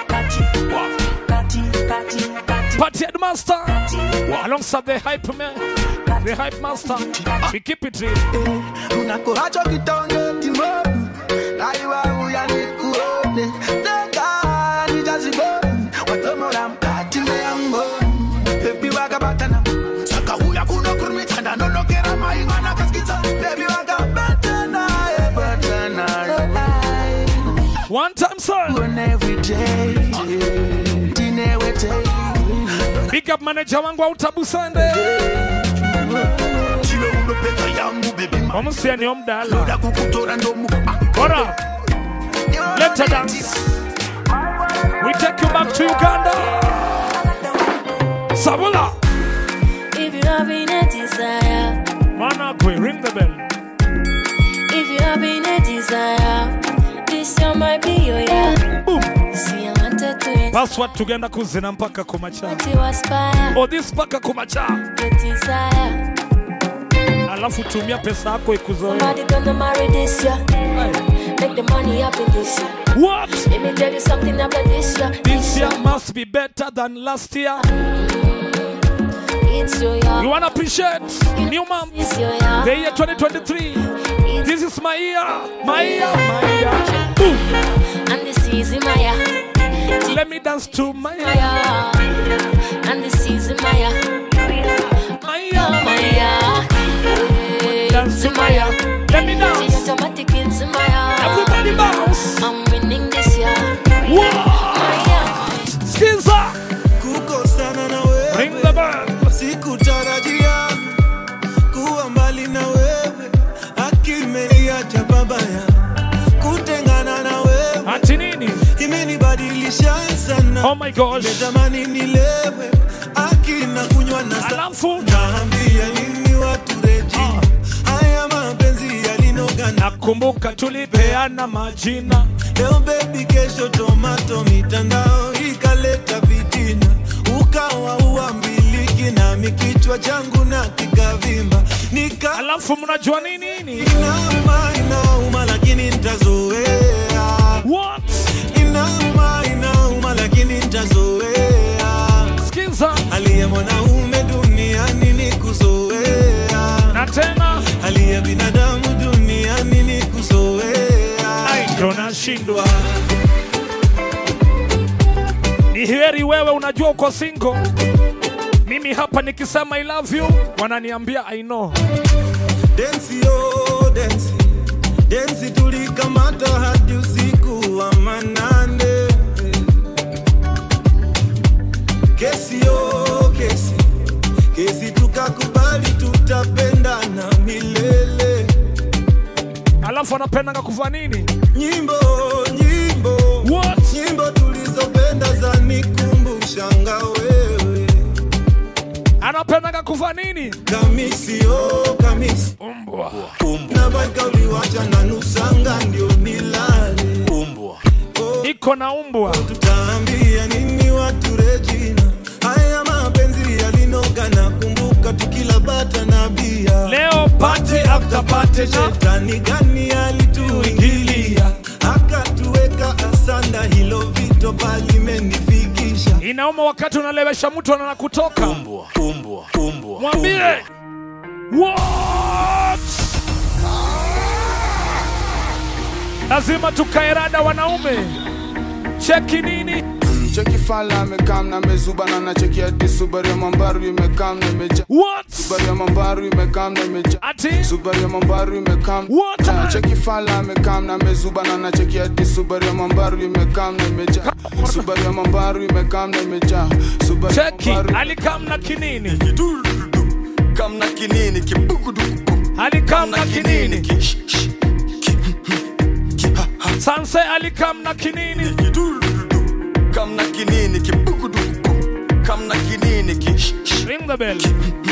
Party headmaster. Alongside the hype man. The hype master. We keep it real. Unakohacho kitonge timoni na iwa uyani kuone Teka ni jazibo Watomo na mkati meyango Baby waka batana Saka huya kuno kurmitana Nono kera maingana kaskita Baby waka batana One time sir. Every day Big up manager wangu wa Utabusande. Omusia ni omdala. Ora. Let's dance. We take you back to Uganda. Sabula. If you having a desire, Manakwe, ring the bell. if you having a desire, this year might be your year. Boom. Password tugenda kuzina mpaka kumacha. Oh, this mpaka kumacha. Alafu tumia pesa yako ikuzoe. Somebody gonna marry this year. Make the money happen this year. What? Let me tell you something about this year. This year must be better than last year. It's your year. You wanna appreciate new month, the year 2023. This is my year, my year, my year. Ooh. And this is my year. Let me dance to my year. And this is my year. My year, my year. Dance to my year. Let me dance. It's automatic, it's my year. Everybody bounce. I'm winning this year. Wow. Skiza. Bring the band. Sikutarajia kuwa mbali na wewe, akili imeniacha babaya, kutengana na wewe ati nini imenibadilisha sana. Oh my gosh, natamani nilewe, akili na kunywa na alafu naambia nini watu Regina, haya mapenzi yalinogana. Nakumbuka tulipeana majina, leo baby kesho tomato, mitandao ikaleta fitina, ukawa uambiliki na mikichwa changu na kikavimba nika. Alafu mnajua nini? Inauma lakini nitazoea. What? Inauma lakini nitazoea. Skiza. Hali ya mwanaume duniani ni kuzoea. Na tena hali ya binadamu duniani ni kuzoea. Ndio nashindwa. Ni heri wewe unajua uko single. Mimi hapa nikisema I love you, wananiambia I know. Dance yo, dance. Dance tulikamata hadi usiku wa manane. Kesi yo, kesi. Kesi tukakubali tutapendana milele. Alafu anapendanga kuvaa nini? Nyimbo. What? Nyimbo tulizopenda za nikumbushanga wewe. Anapendanga kuvaa nini? Kamisi yo, kamisi. Umbwa. Na baka uliwacha na nusanga ndio nilale. Umbwa. Iko na umbwa. Tutaambia nini watu Regina, haya mapenzi yalinoga na kumbuka tukila bata na bia. Leo party after party, shetani gani alituingilia, akatuweka asanda, hilo vito bali menifikisha. Inauma wakati unalewesha mtu anakutoka. Umbwa. Mwambie. What? Lazima tukaerada wanaume. Cheki nini? Cheki fala amekam na mezubana na cheki ati Subaru ya Mambaru imekam na imeja. What? Subaru ya Mambaru imekam na imeja. Ati? Subaru ya Mambaru imekam. What? Cheki fala amekam na mezubana na cheki ati Subaru ya Mambaru imekam na imeja. Subaru ya Mambaru imekam na imeja. Subaru ya Cheki alikam na kinini? Kam na kinini kibugudu. Alikam na kinini? Sanse alikam na kinini? Kam na kinini kibugudu. Kam na kinini ki. Ring the bell.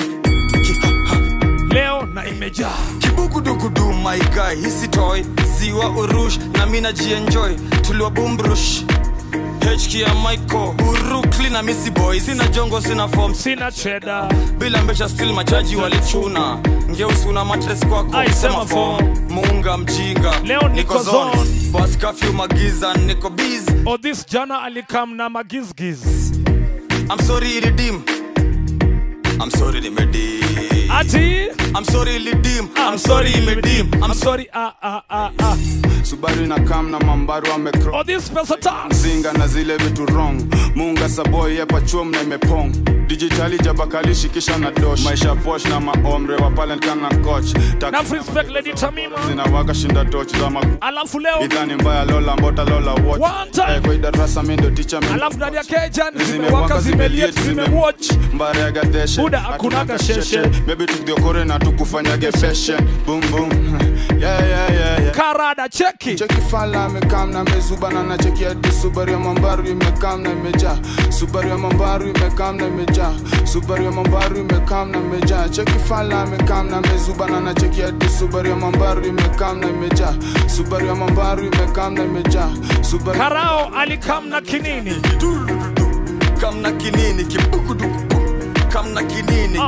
Leo na imeja. Kibugudu my guy, hisi toy. Ziwa urush na mina jienjoy. Tuliwa bumbrush. HK ya Michael, Urukli na Missy Boy. Sina jongo, sina form, sina cheddar. Bila mbesha still majaji walichuna. Ngeusi una mattress kwako, sema form. Muunga mjinga, leo niko zone. Bus curfew magiza, niko busy. Oh, this jana alikam na magizgiz. I'm sorry redeem. I'm sorry redeem. Ati? I'm sorry redeem. I'm sorry redeem. I'm sorry Subaru na kam na Mambaru amekro. Oh, this pesa tax. Zinga na zile vitu wrong. Munga saboy yepa chum na imepong. Digitali jabakali shikisha na dosh. Maisha posh na maomre wa talent kana coach. Na respect Lady Tamima. Zina waka shinda touch za magu. Alafu leo idhani mbaya lola mbota lola watch. One time. Kwa idarasa mindo teacher mindo. Alafu Nadia Kejan zimewaka zimeliet zimewatch. Mbare ya gadeshe. Buda akunaga sheshe. Maybe tukiokore na tukufanyage fashion. Boom boom. Karada cheki. Cheki fala amekam na mezubana na cheki hadi Subaru ya Mambaru imekam na imejaa. Subaru ya Mambaru imekam na imejaa. Subaru ya Mambaru imekam na imejaa. Cheki fala amekam na mezubana na cheki hadi Subaru ya Mambaru imekam na imejaa. Subaru ya Mambaru imekam na imejaa. Subaru Karao alikam na kinini. Kam na kinini kibukuduku. Kam na kinini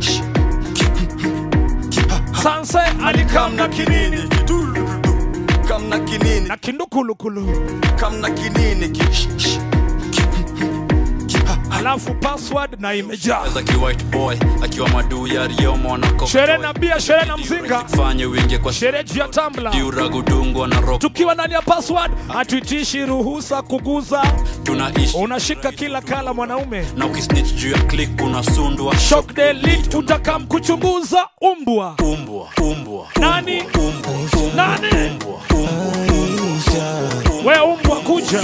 Sanse alikam na kinini. Kam na kinini na kindukulukulu. Kam na kinini alafu password na imejaa. Aki white boy akiwa madu ya Riomo wanako. Sherehe na bia, sherehe na mzinga. Fanye wingi kwa sherehe ya Tumblr. Diura gudungu na rock. Tukiwa ndani ya password hatuitishi ruhusa kuguza. Tunaishi. Unashika kila kala mwanaume. Na ukisnitch juu ya click unasundwa. Shock delete utakam kuchunguza umbwa. Nani? Nani? We umbwa kuja.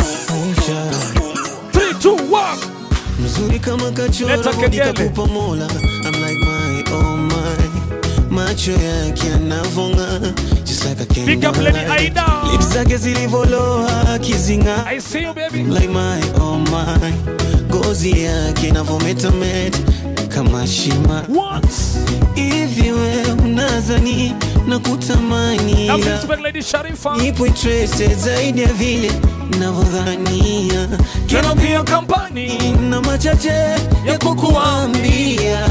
3, 2, 1. Mzuri kama kachora nikakupa Mola. I'm like my oh my. Macho yake yanavonga just like a king. Big up Lady Aida. Lips zake zilivoloa kizinga. I see you baby. Like my oh my. Gozi yake inavometameta kama shima. What? Hivi we unazani na kutamani. Now respect Lady Sharifa. Nipo interested zaidi ya vile navodhania. Kena pia kampani na machache ya kukuambia.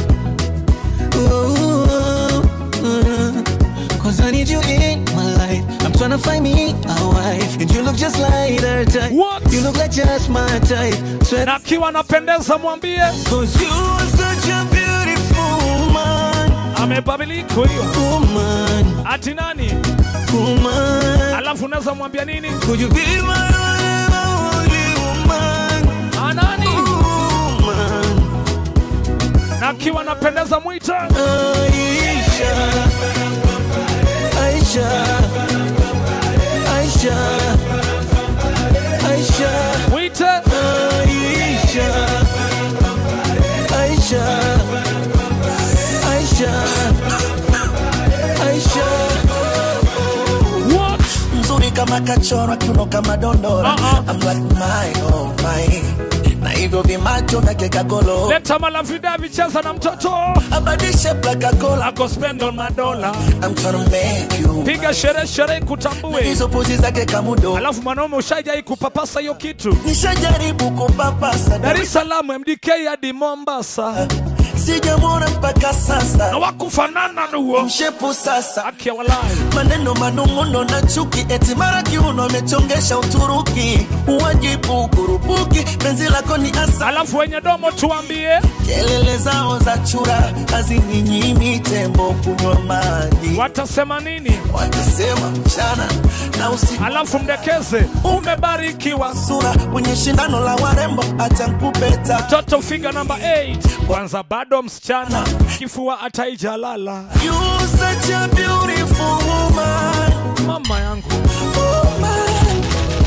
Cause I need you in my life. I'm trying to find me a wife. And you look just like her type. What? You look like just my type. Na kiwa napendeza mwambie. Cause you are such a beautiful woman. Amebabiliko hiyo. Woman. Ati nani? Woman. Alafu unaweza mwambia nini? Could you be my only woman? Anani? Woman. Na kiwa napendeza mwita. Aisha. Aisha. Aisha. Aisha. Mwita. Aisha. Aisha. Aisha. Aisha. What? Mzuri kama kachora kiuno kama dondora. I'm like my oh my. Na hivyo vimacho vyake kagolo. Leta malafida vicheza na mtoto. Abadishe plaka kola. Ako spend on $1. I'm trying to make you. Piga sherehe kutambue. Hizo pozi zake kamudo. Alafu mwanaume ushajai kupapasa hiyo kitu. Nishajaribu kupapasa. Dar es Salaam MDK hadi Mombasa. Sijamwona mpaka sasa. Na wakufanana nuo. Mshepu sasa. Akia walai. Maneno manunguno na chuki. Eti mara kiuno amechongesha Uturuki. Uwajibu kurupuki. Penzi lako ni asa. Alafu wenye domo tuambie. Kelele zao za chura. Hazininyimi tembo kunywa maji. Watasema nini? Watasema mchana na usiku. Alafu mdekeze. Umebarikiwa. Sura kwenye shindano la warembo. Acha nkupeta. Toto figa number 8. Kwanza bado msichana. Kifua ataijalala. You such a beautiful woman. Mama yangu. Woman.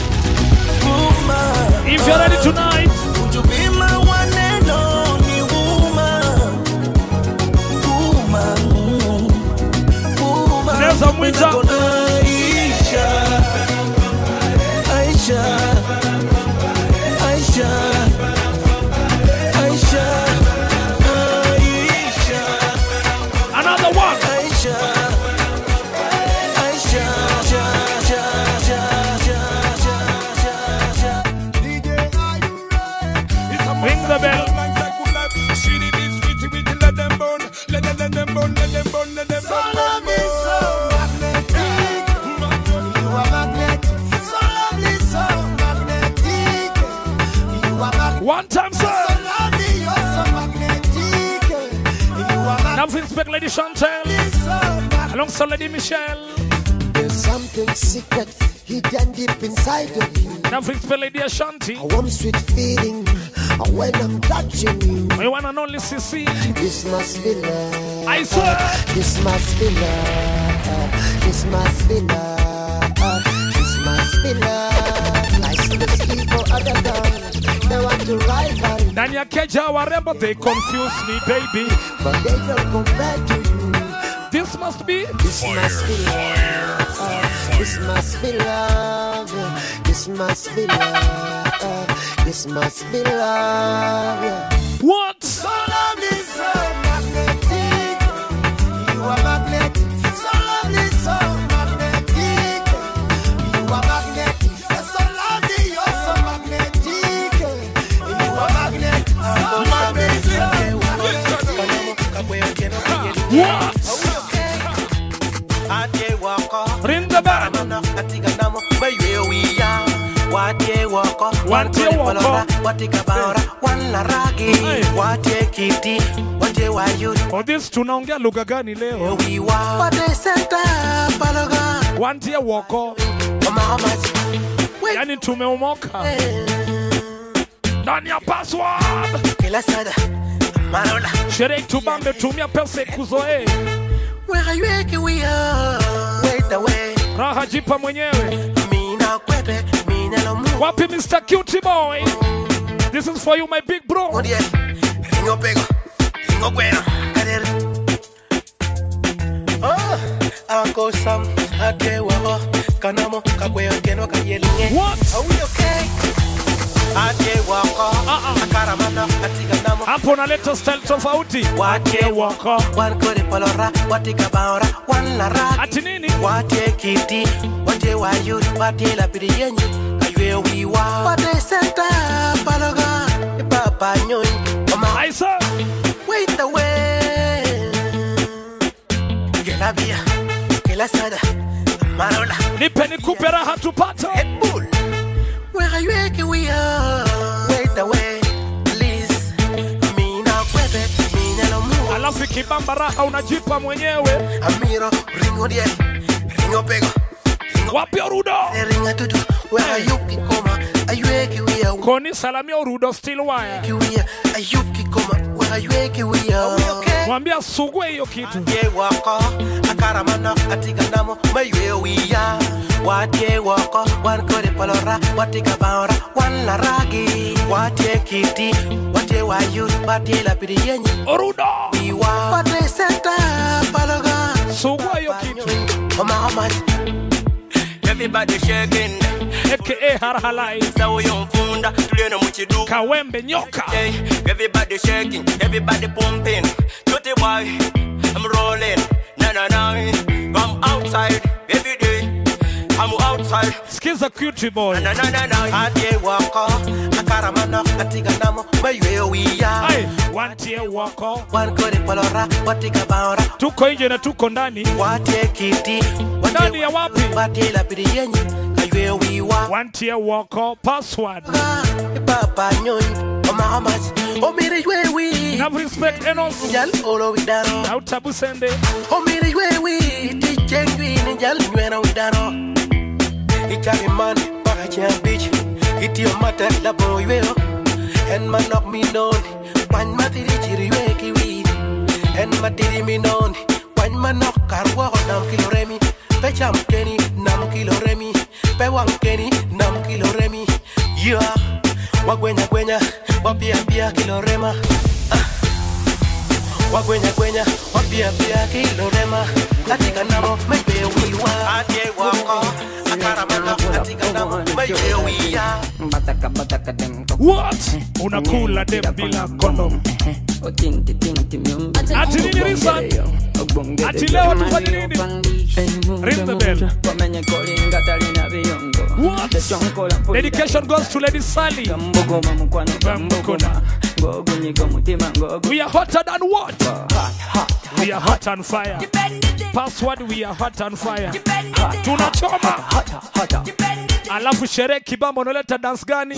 Woman. If you're ready tonight. Would you be my one and only woman? Woman. Woman. Neza mwita. Aisha. Aisha. Aisha. Aisha. Another one. Aisha. Aisha. Ring the bell. One time, sir. Now respect Lady Chantel alongside Lady Michelle. There's something secret hidden deep inside of you. Now respect Lady Ashanti. A warm sweet feeling when I'm touching you. We want to only CC. This must be love. I swear. This must be love. This must be love. This must be love. I see the ski for other girls. They want to rival. Nanya Keja warembo, they confuse me, baby. But they don't compare to you. This must be. This must be love. This must be love. This must be love. This must be love. Yeah. What? So lovely, so magnetic. You are magnetic. So lovely, so magnetic. You are magnetic. You're so lovely, you're so magnetic. You are magnetic. So magnetic. What? Ring the bell. Oh, this tunaongea lugha gani leo? Wantie wako. Yani tumeumoka. Ndani ya password. Sherehe tubambe tumia pesa kuzoe. Raha jipa mwenyewe. Wapi Mr. Cutie Boy? This is for you, my big bro. What? Are we okay? Hapo naleta style tofauti. Ati nini? Aisa. Wait away. Nipe nikupe raha tupata. Where are you? We are. Wait away, please. Mina kwebe, mina lo mu. Alafu kibamba raha unajipa mwenyewe. Amiro, ringo die, ringo pego. Wapi Orudo? Ringa tutu. Where are you? Kikoma. Ayueki we are. Koni salamia Orudo still wire. Ayuki koma. Where are you? We are. Mwambia sugue hiyo kitu. Wako. Akaramano atiganamo. Maywe we are. Watie wako, wan kore palora, watika baora, wan la ragi. Watie kiti, watie wayut, watie la pidi yenyi. Orudo! Iwa, watie senta paloga. Sugwa yo kitu. Everybody shaking. AKA Harhalai. Sawo yomfunda, tuliona muchidu. Kawembe nyoka. Everybody shaking, everybody pumping. Tutti boy, I'm rolling. Na. I'm outside every day. I'm outside. Skiza Cutie Boy. Na. Ate wako, akaramano, atiganamo, maywe we are. Hey, wantie wako. Wan kore palora, watika baora. Tuko nje na tuko ndani. Watie kiti, ndani ya wapi? Watie la pidi yenyi, kaywe we are. Wantie wako, password. Papa nyon, Omahamas, Omiri we. Have respect enos. Jal olo widaro. Autabu sende. Omiri we, tichengwi njal nwena widaro. Ichari man, Bakachan Beach, Itio Mata, La Boyweo, and man of me known, one matiri chiriweki weed, and matiri me known, one man of Carwa, Nam Kilo Remy, Pecham Kenny, Nam Kilo Remy, Pewang Kenny, Nam Kilo Remy, yeah, Wagwenya, Wapia Kilo Rema, Wagwenya, Wapia Kilo Rema, Latika Namo, maybe we were, Ate Wako. What? Unakula dem bila kondom. Ati nini Risa? Ati leo tufanye nini? Ring the bell. What? Dedication goes to Lady Sally. We are hotter than what? We are hot on fire. Password, we are hot on fire. Tunachoma. Alafu sherehe kibamba unaleta dance gani?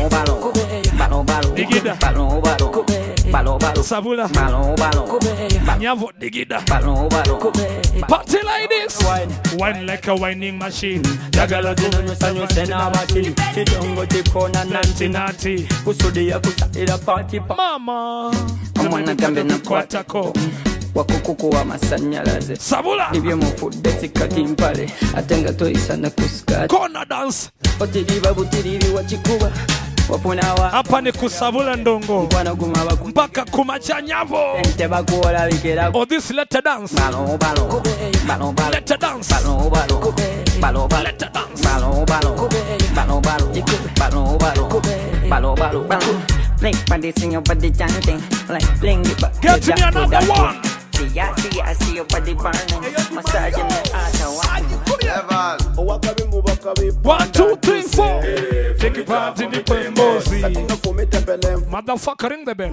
Digida. Sabula. Nyavo digida. Party like this. Wine like a whining machine. Jagala Mama. Wakukuku wa masanyalaze Sabula Nibyo mufudde sikati mpale Atenga toisa na kuskati Kona dance Otiriba butiribi wachikuba Hapa ni kusabula ndongo mpaka kumacha nyavo. Oh, this letter dance. Letter dance. Letter dance. Get me another one. See your body burning. Massaging the heart. 1, 2, 3, 4. Take it part in the Pembozi. Motherfucker, ring the bell.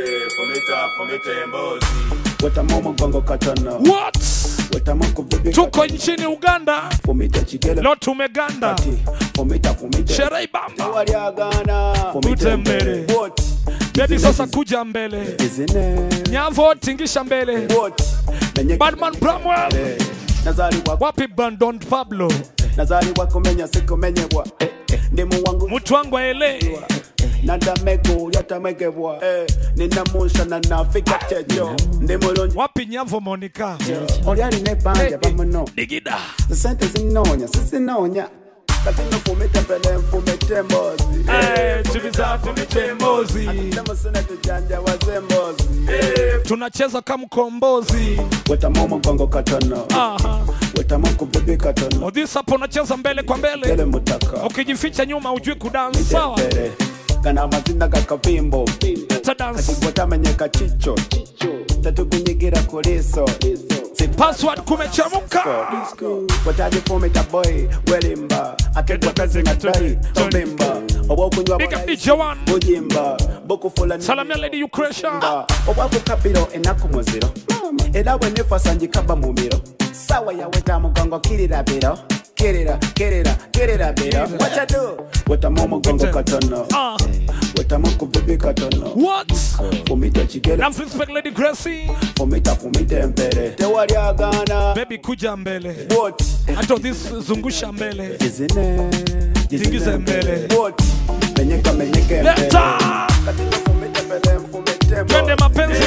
What? Tuko nchini Uganda. Leo tumeganda. Sherehe bamba. Ute mbele. Baby sasa kuja mbele. Nyavo tingisha mbele. Badman Bramwell. Wapi Bandon Pablo. Mutu wangu ele. Wapi Nyavo Monica. Digida. Tunacheza kama mkombozi. Odisa hapo unacheza mbele kwa mbele. Ukijificha nyuma ujui kudance sawa. Kana mazina kakavimbo. Watamenyeka chicho. Tatukunyigira kuliso. Password kumechamuka. Wataji fomita boy welimba aketwa kazi ngatari tomemba obokunywa big up DJ One mujimba boku fulani salamia lady Ukraine obaku kapiro enakumuziro era bwe nefasanji kaba mumiro sawa ya weta mugongo kirira biro kirira biro what you do weta momo gongo katono weta moko bebe katono what fomita chigera na respect lady Gracie fomita mbere tewali agana baby kuja mbele what ato this zungusha mbele izine tingize mbele what menyeka leta twende mapenzi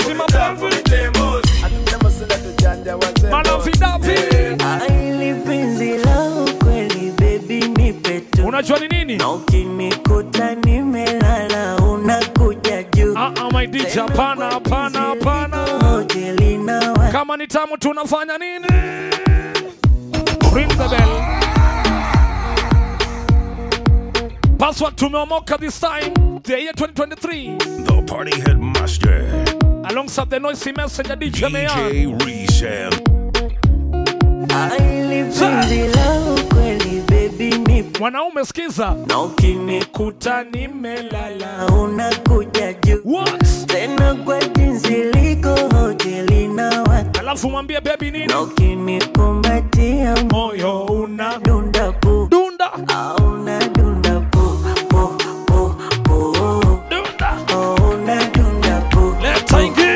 Malavi Davi aili penzi lao kweli baby nipe tu. Unajua ni nini? Na ukinikuta nimelala unakuja juu. My DJ hapana. Kama ni tamu tunafanya nini? Ring the bell. Password tumeomoka this time. The year 2023. The party headmaster. Alongside the noisy messenger DJ Mayan. DJ Resell. Aili penzi lao kweli baby nipe. Mwanaume sikiza. Na ukinikuta nimelala unakuja juu. What? Tena kwa jinsi liko hoteli na watu. Alafu mwambie baby nini? Na ukinikumbatia moyo una dunda pu. Dunda. Una dunda pu. Dunda. Una dunda pu. Leta ingine.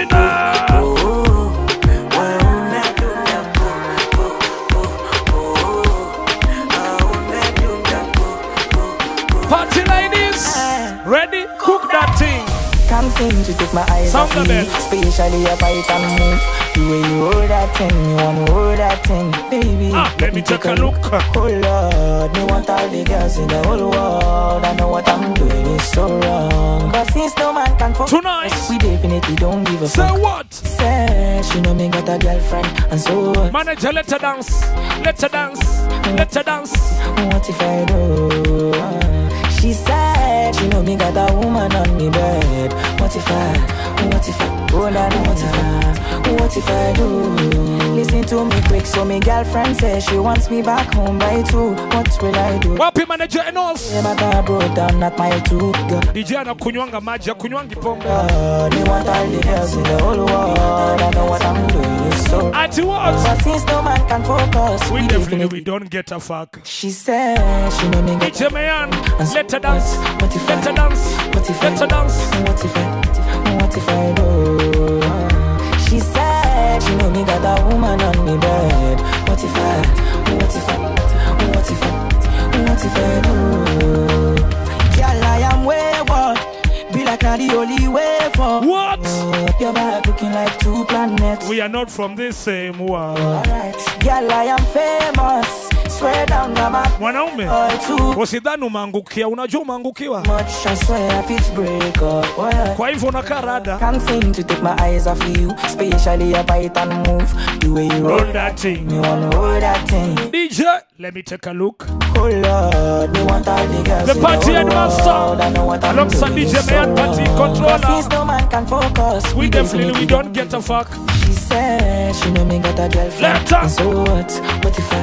Party ladies, ready? Cook that thing. Can't seem to take my eyes off you. Spatially up I can move. The way you hold that thing, you wanna hold that thing, baby. Let me take a look. Oh Lord, me want all the girls in the whole world. I know what I'm doing is so wrong. But since no man can focus, tonight we definitely don't give a fuck. Say what? Say she know me got a girlfriend and so what? Manager, let her dance. Let her dance. Let her dance. What if I do? She said she know me got a woman on me bed. What if I, oh Lord, what if I do? Listen to me quick, so me girlfriend says she wants me back home by 2. What will I do? Wapi manager Enos? My car broke down at my 2. DJ anakunywanga maji, akunywangi pombe. They want all the girls in the whole world. I know what I'm doing is so. At what? But since no man can focus, we definitely don't get a fuck. She said she know me got DJ Mayan, let her dance. What if let her dance. What if let her dance. What if I do? She said she know me got a woman on me bed. What if I do? Girl, I am wayward. Be like I'm the only way for. What? Your back looking like 2 planets. We are not from this same world. Alright, girl, I am famous. Swear down na mwanaume usidhani umeangukia, unajua umeangukiwa. Kwa hivyo unakaa rada. Can't seem to take my eyes off you, especially a bite and move. The way you roll that thing, me wanna hold that thing. DJ, let me take a look. Oh Lord, me want all the girls. The party headmaster, alongside DJ Mayan, party controller. No man can focus. We definitely we don't get a fuck. She said she know me got a girlfriend. So what? What if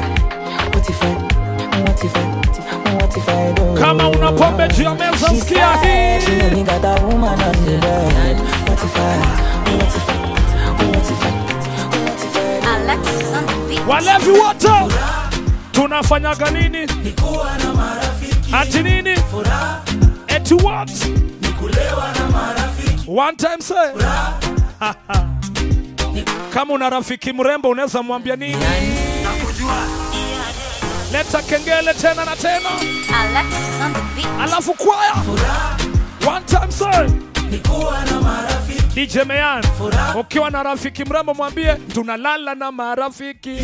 I do? Kama una pombe juu ya meza sikia hii. She know me got a woman on the bed. What if Alexis on the beat. Walevi wote tunafanyaga nini? Ati nini? Eti what? One time say. Kama una rafiki mrembo unaweza mwambia nini? Leta kengele tena na tena. Alexis on the beat. Alafu kwaya. One time say. DJ Mayan, ukiwa na rafiki mrembo mwambie tunalala na marafiki.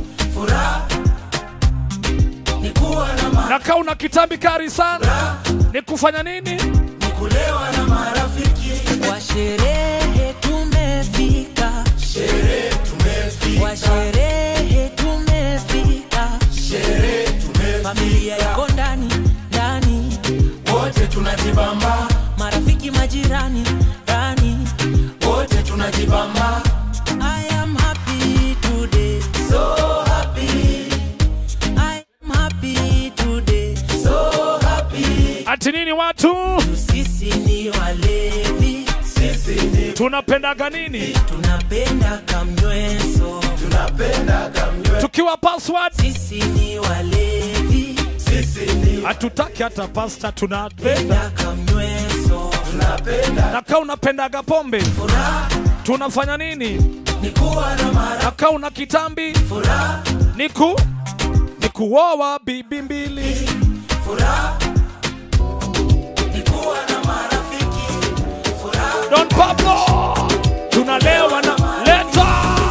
Na kama una kitambi kari sana, ni kufanya nini? Kulewa na marafiki. Kwa sherehe tumefika. Sherehe tumefika. Kwa sherehe tumefika. Sherehe tumefika. Familia yako ndani, ndani. Wote tunajibamba. Marafiki majirani, ndani. Wote tunajibamba. I am happy today. So happy. I am happy today. So happy. Ati nini watu? Sisi ni walevi. Sisi ni tunapendaga nini? Tunapenda kamnyweso. Tunapenda kamnyweso. Tukiwa password. Sisi ni walevi. Sisi ni hatutaki hata pasta, tunapenda kamnyweso. Tunapenda. Na kama unapendaga pombe, furaha. Tunafanya nini? Ni kuwa na mara. Na kama una kitambi, furaha. Ni kuoa bibi mbili. Furaha. Don Pablo, tunalewa na leta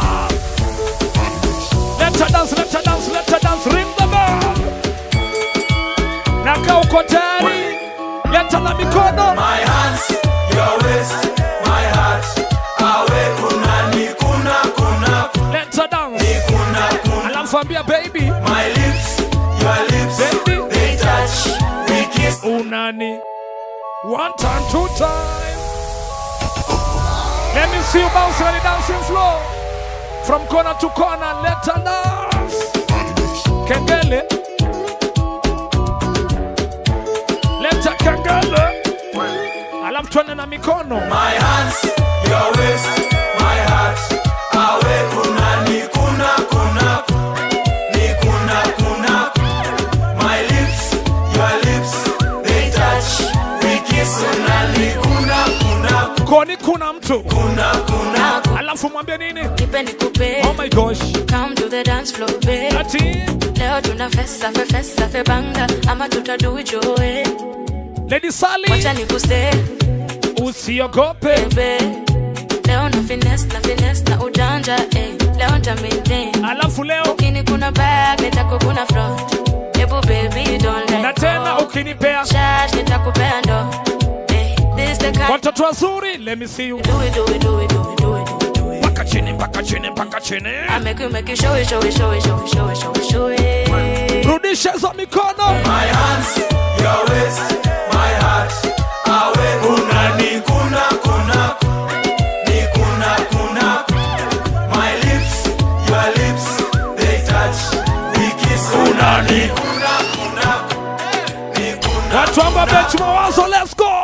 dance, ring the bell. Na kaa uko tayari, leta na mikono. My hands, your waist, my heart. Awe kuna. Leta dance. Ni kuna. Alafu ambia baby. My lips, your lips. Baby, they touch, we kiss. Unani. 1 time, 2 time. Let me see you bounce on the dancing floor. From corner to corner, let her dance. Kengele. Let her kengele. Alafu tuende na mikono. My hands, your waist, my heart. Awe kuna. Ni kuna. My lips, your lips, they touch, we kiss. Unani kuna. Koni kuna mtu. Kuna. Alafu mwambie nini? Nipe nikupe. Oh my gosh. Come to the dance floor, babe. Ati. Leo tuna festa fe banga. Ama tutadu ijoe. Lady Sally. Wacha nikuse. Usiogope. Leo na finesse na ujanja, Leo nta maintain. Alafu leo. Ukini kuna back, nitako kuna front. Ebu baby, don't let go. Na tena ukinipea. Charge, nitakupea ndo. Watoto wazuri, let me see you. Do it. Paka chini. I make you show it. Rudisha hizo mikono. My hands, your waist, my heart. Awe kuna. Ni kuna. My lips, your lips, they touch, we kiss. Ni kuna. Watu amba bench mawazo, let's go.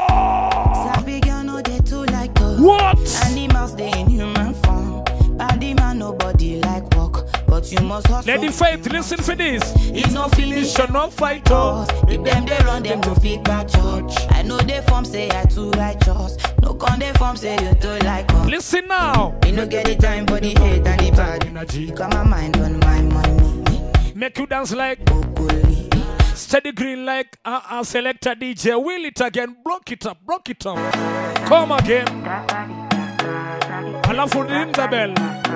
What? Animals they in human form. Body man nobody like walk, but you must hustle. Lady Faith, listen for this. It's no finish, no fight. If them they run, them go feed back church. I know they form say I too righteous. No con they form say you too like us. Listen now. You no get the time for the hate and the bad. Got my mind on my money. Make you dance like steady green like selector DJ. Will it again? Block it up. Come again. Alafu ring the bell.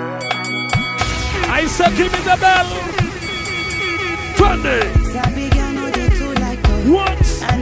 I said give me the bell. 20. What?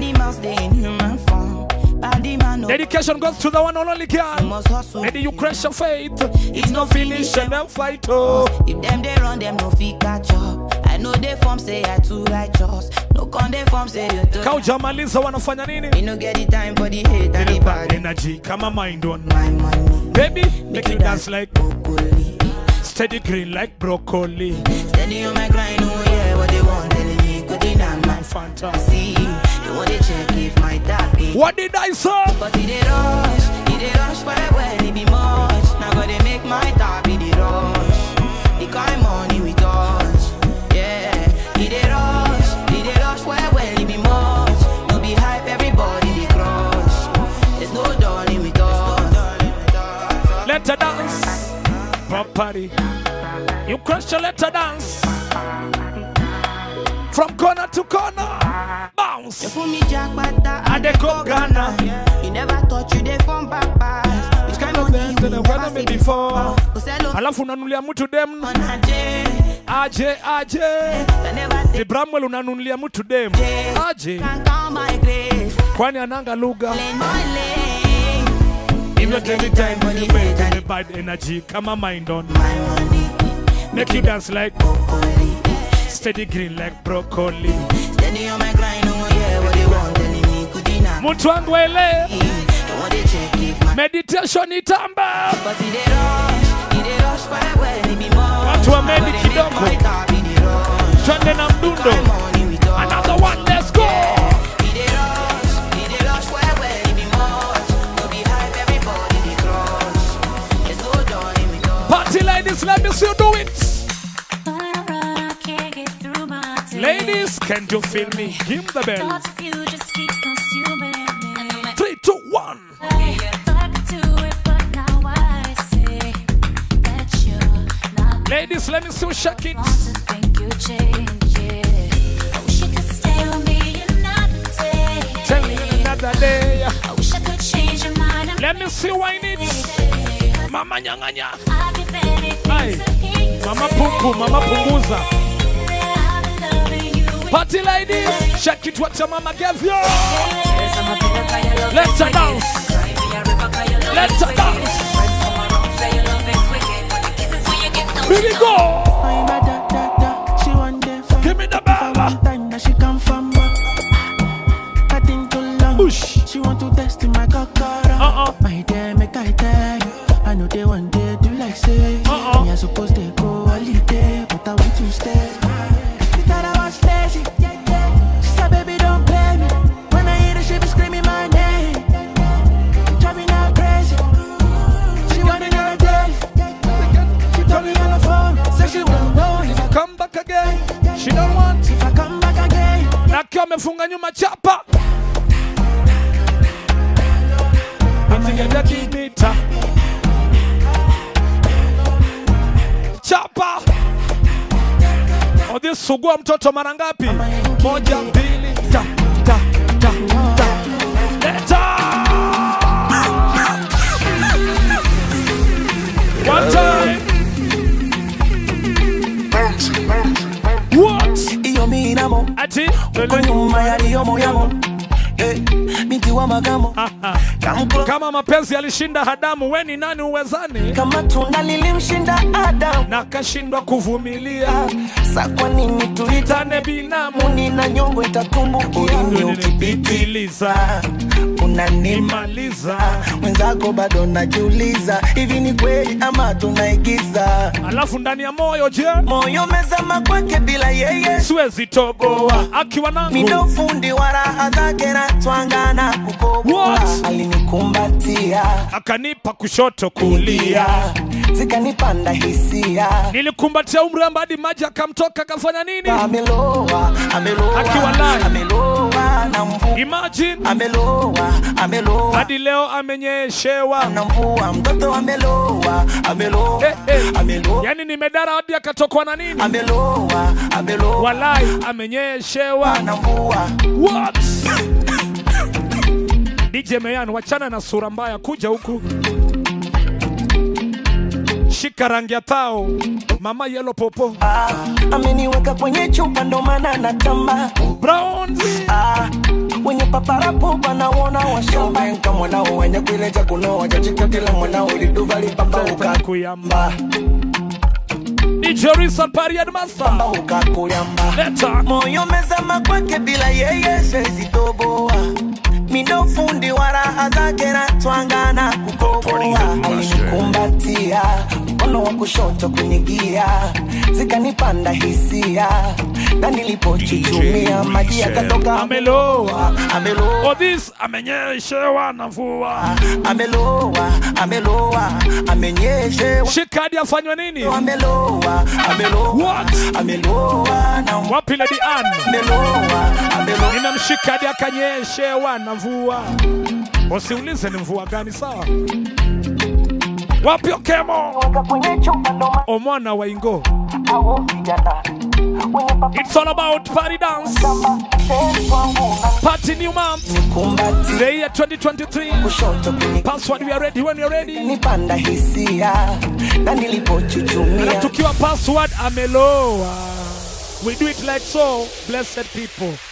Dedication goes to the one and only girl. Lady, you crush your faith. It's no finish and no fight. Oh. If them they run, them no fit catch up. I know they form say I too righteous. No con they form say you too. Kauja maliza wanafanya nini? Me no get the time for the hate and the bad energy. Come on, mind on my money. Baby, make you dance like broccoli. Steady green like broccoli. Steady on my grind, oh yeah, what they want telling me could deny my fantasy. They want to check if my tap is. What did I say? But he did rush for a well, it be much. Now gotta make my tap in the rush. The kind money we touch, yeah. He did rush for a well, it be much. No be hype, everybody they crush. There's no darling with us. Let her dance, pop party. You crush your let her dance. From corner to corner, bounce. You fool me Jack Bata, and they go Ghana. You never thought you they from Papas. Which kind of money you never me before? Alafu unanulia mtu dem. Aje. The Bramwell unanulia mtu dem. Aje. Kwani ananga lugha. If you take the time when you make the bad energy, come on, mind on. Make you dance like broccoli. Steady green like broccoli. Steady on my grind, oh yeah, what they want telling me could deny. Mtu wangu ele. Meditation itamba. But he dey rush for a well, it be more. Watu wa medi kidogo. Twende na mdundo. Another one, let's go. Party ladies, let me see you do it. Ladies, can you feel me? Give the bell. 3, 2, 1. Ladies, let me see you shake it. Tell me another day. Let me see why it. Mama nyanganya. Ay. Mama pupu, mama punguza. Party ladies, shake it what your mama gave you. Let's dance. Let's dance. Here we go. Give me the bell. Push. She want to test in my cockara. My dear, make I tell you. I know they want to do like say. Me I suppose they go holiday, but I want to stay. She thought I was lazy. She said, baby, don't play me. When I hear her, she be screaming my name. Drive me now crazy. She want another day. She told me on the phone, said she won't know if I come back again. She don't want. If I come back again. Na kio amefunga nyuma chapa. Chapa. Odi sugua mtoto mara ngapi? 1, 2, 3. Leta. One time. What? Iyo minamo. Ati. Konyuma yaliyo moyamo. Binti wa magamo. Kama mapenzi yalishinda Adamu, we ni nani uwezani? Kama tunda lilimshinda Adamu na kashindwa kuvumilia, sa kwa nini tuitane binamu? Nina nyongo itatumbukia, ukipitiliza unanimaliza, mwenzako bado najiuliza, hivi ni kweli ama tunaigiza? Alafu ndani ya moyo je? Moyo mezama kwake bila yeye, siwezi toboa. Akiwa nangu mindo fundi wa raha zake na twangana kukoboa. Alinikumbatia akanipa kushoto kulia, zikanipanda hisia, nilikumbatia umri hadi maji akamtoka. Kafanya nini? Ameloa akiwa naye, ameloa na mvua. Imagine ameloa hadi leo amenyeshewa na mvua. Mtoto ameloa ameloa, yani nimedara hadi akatokwa na nini? Ameloa walai amenyeshewa na mvua. What? DJ Mayan, wachana na sura mbaya, kuja huku. Ameshika rangi ya tao. Mama yellow popo. Ameniweka kwenye chupa ndo maana natamba. Brown. Wenye papara popa naona washamba. Nka mwanao wenye kuileja kunoa. Jachika kila mwanao liduvali pamba ukakuyamba. Ni Jerison Pariad Master. Leta. Moyo mezama kwake bila yeye sezi toboa. Mindo fundi wa raha zake na twangana kukoboa. Alinikumbatia mkono wa kushoto kunigia, zikanipanda hisia na nilipochuchumia maji yakatoka. Ameloa, ameloa. Oh this amenyeshewa na mvua. Ameloa, ameloa, amenyeshewa. Shikadi afanywa nini? Ameloa, ameloa. What? Ameloa na wapi Lady Ann? Ameloa, ameloa. Nina mshikadi akanyeshewa na mvua. Usiulize ni mvua gani sawa? Wapi Okemo? Omwana wa Ingo. It's all about party dance. Party new month. The year 2023. Password, we are ready when you're ready. Nipanda hisia na nilipochuchumia. Tukiwa password ameloa. We do it like so, blessed people.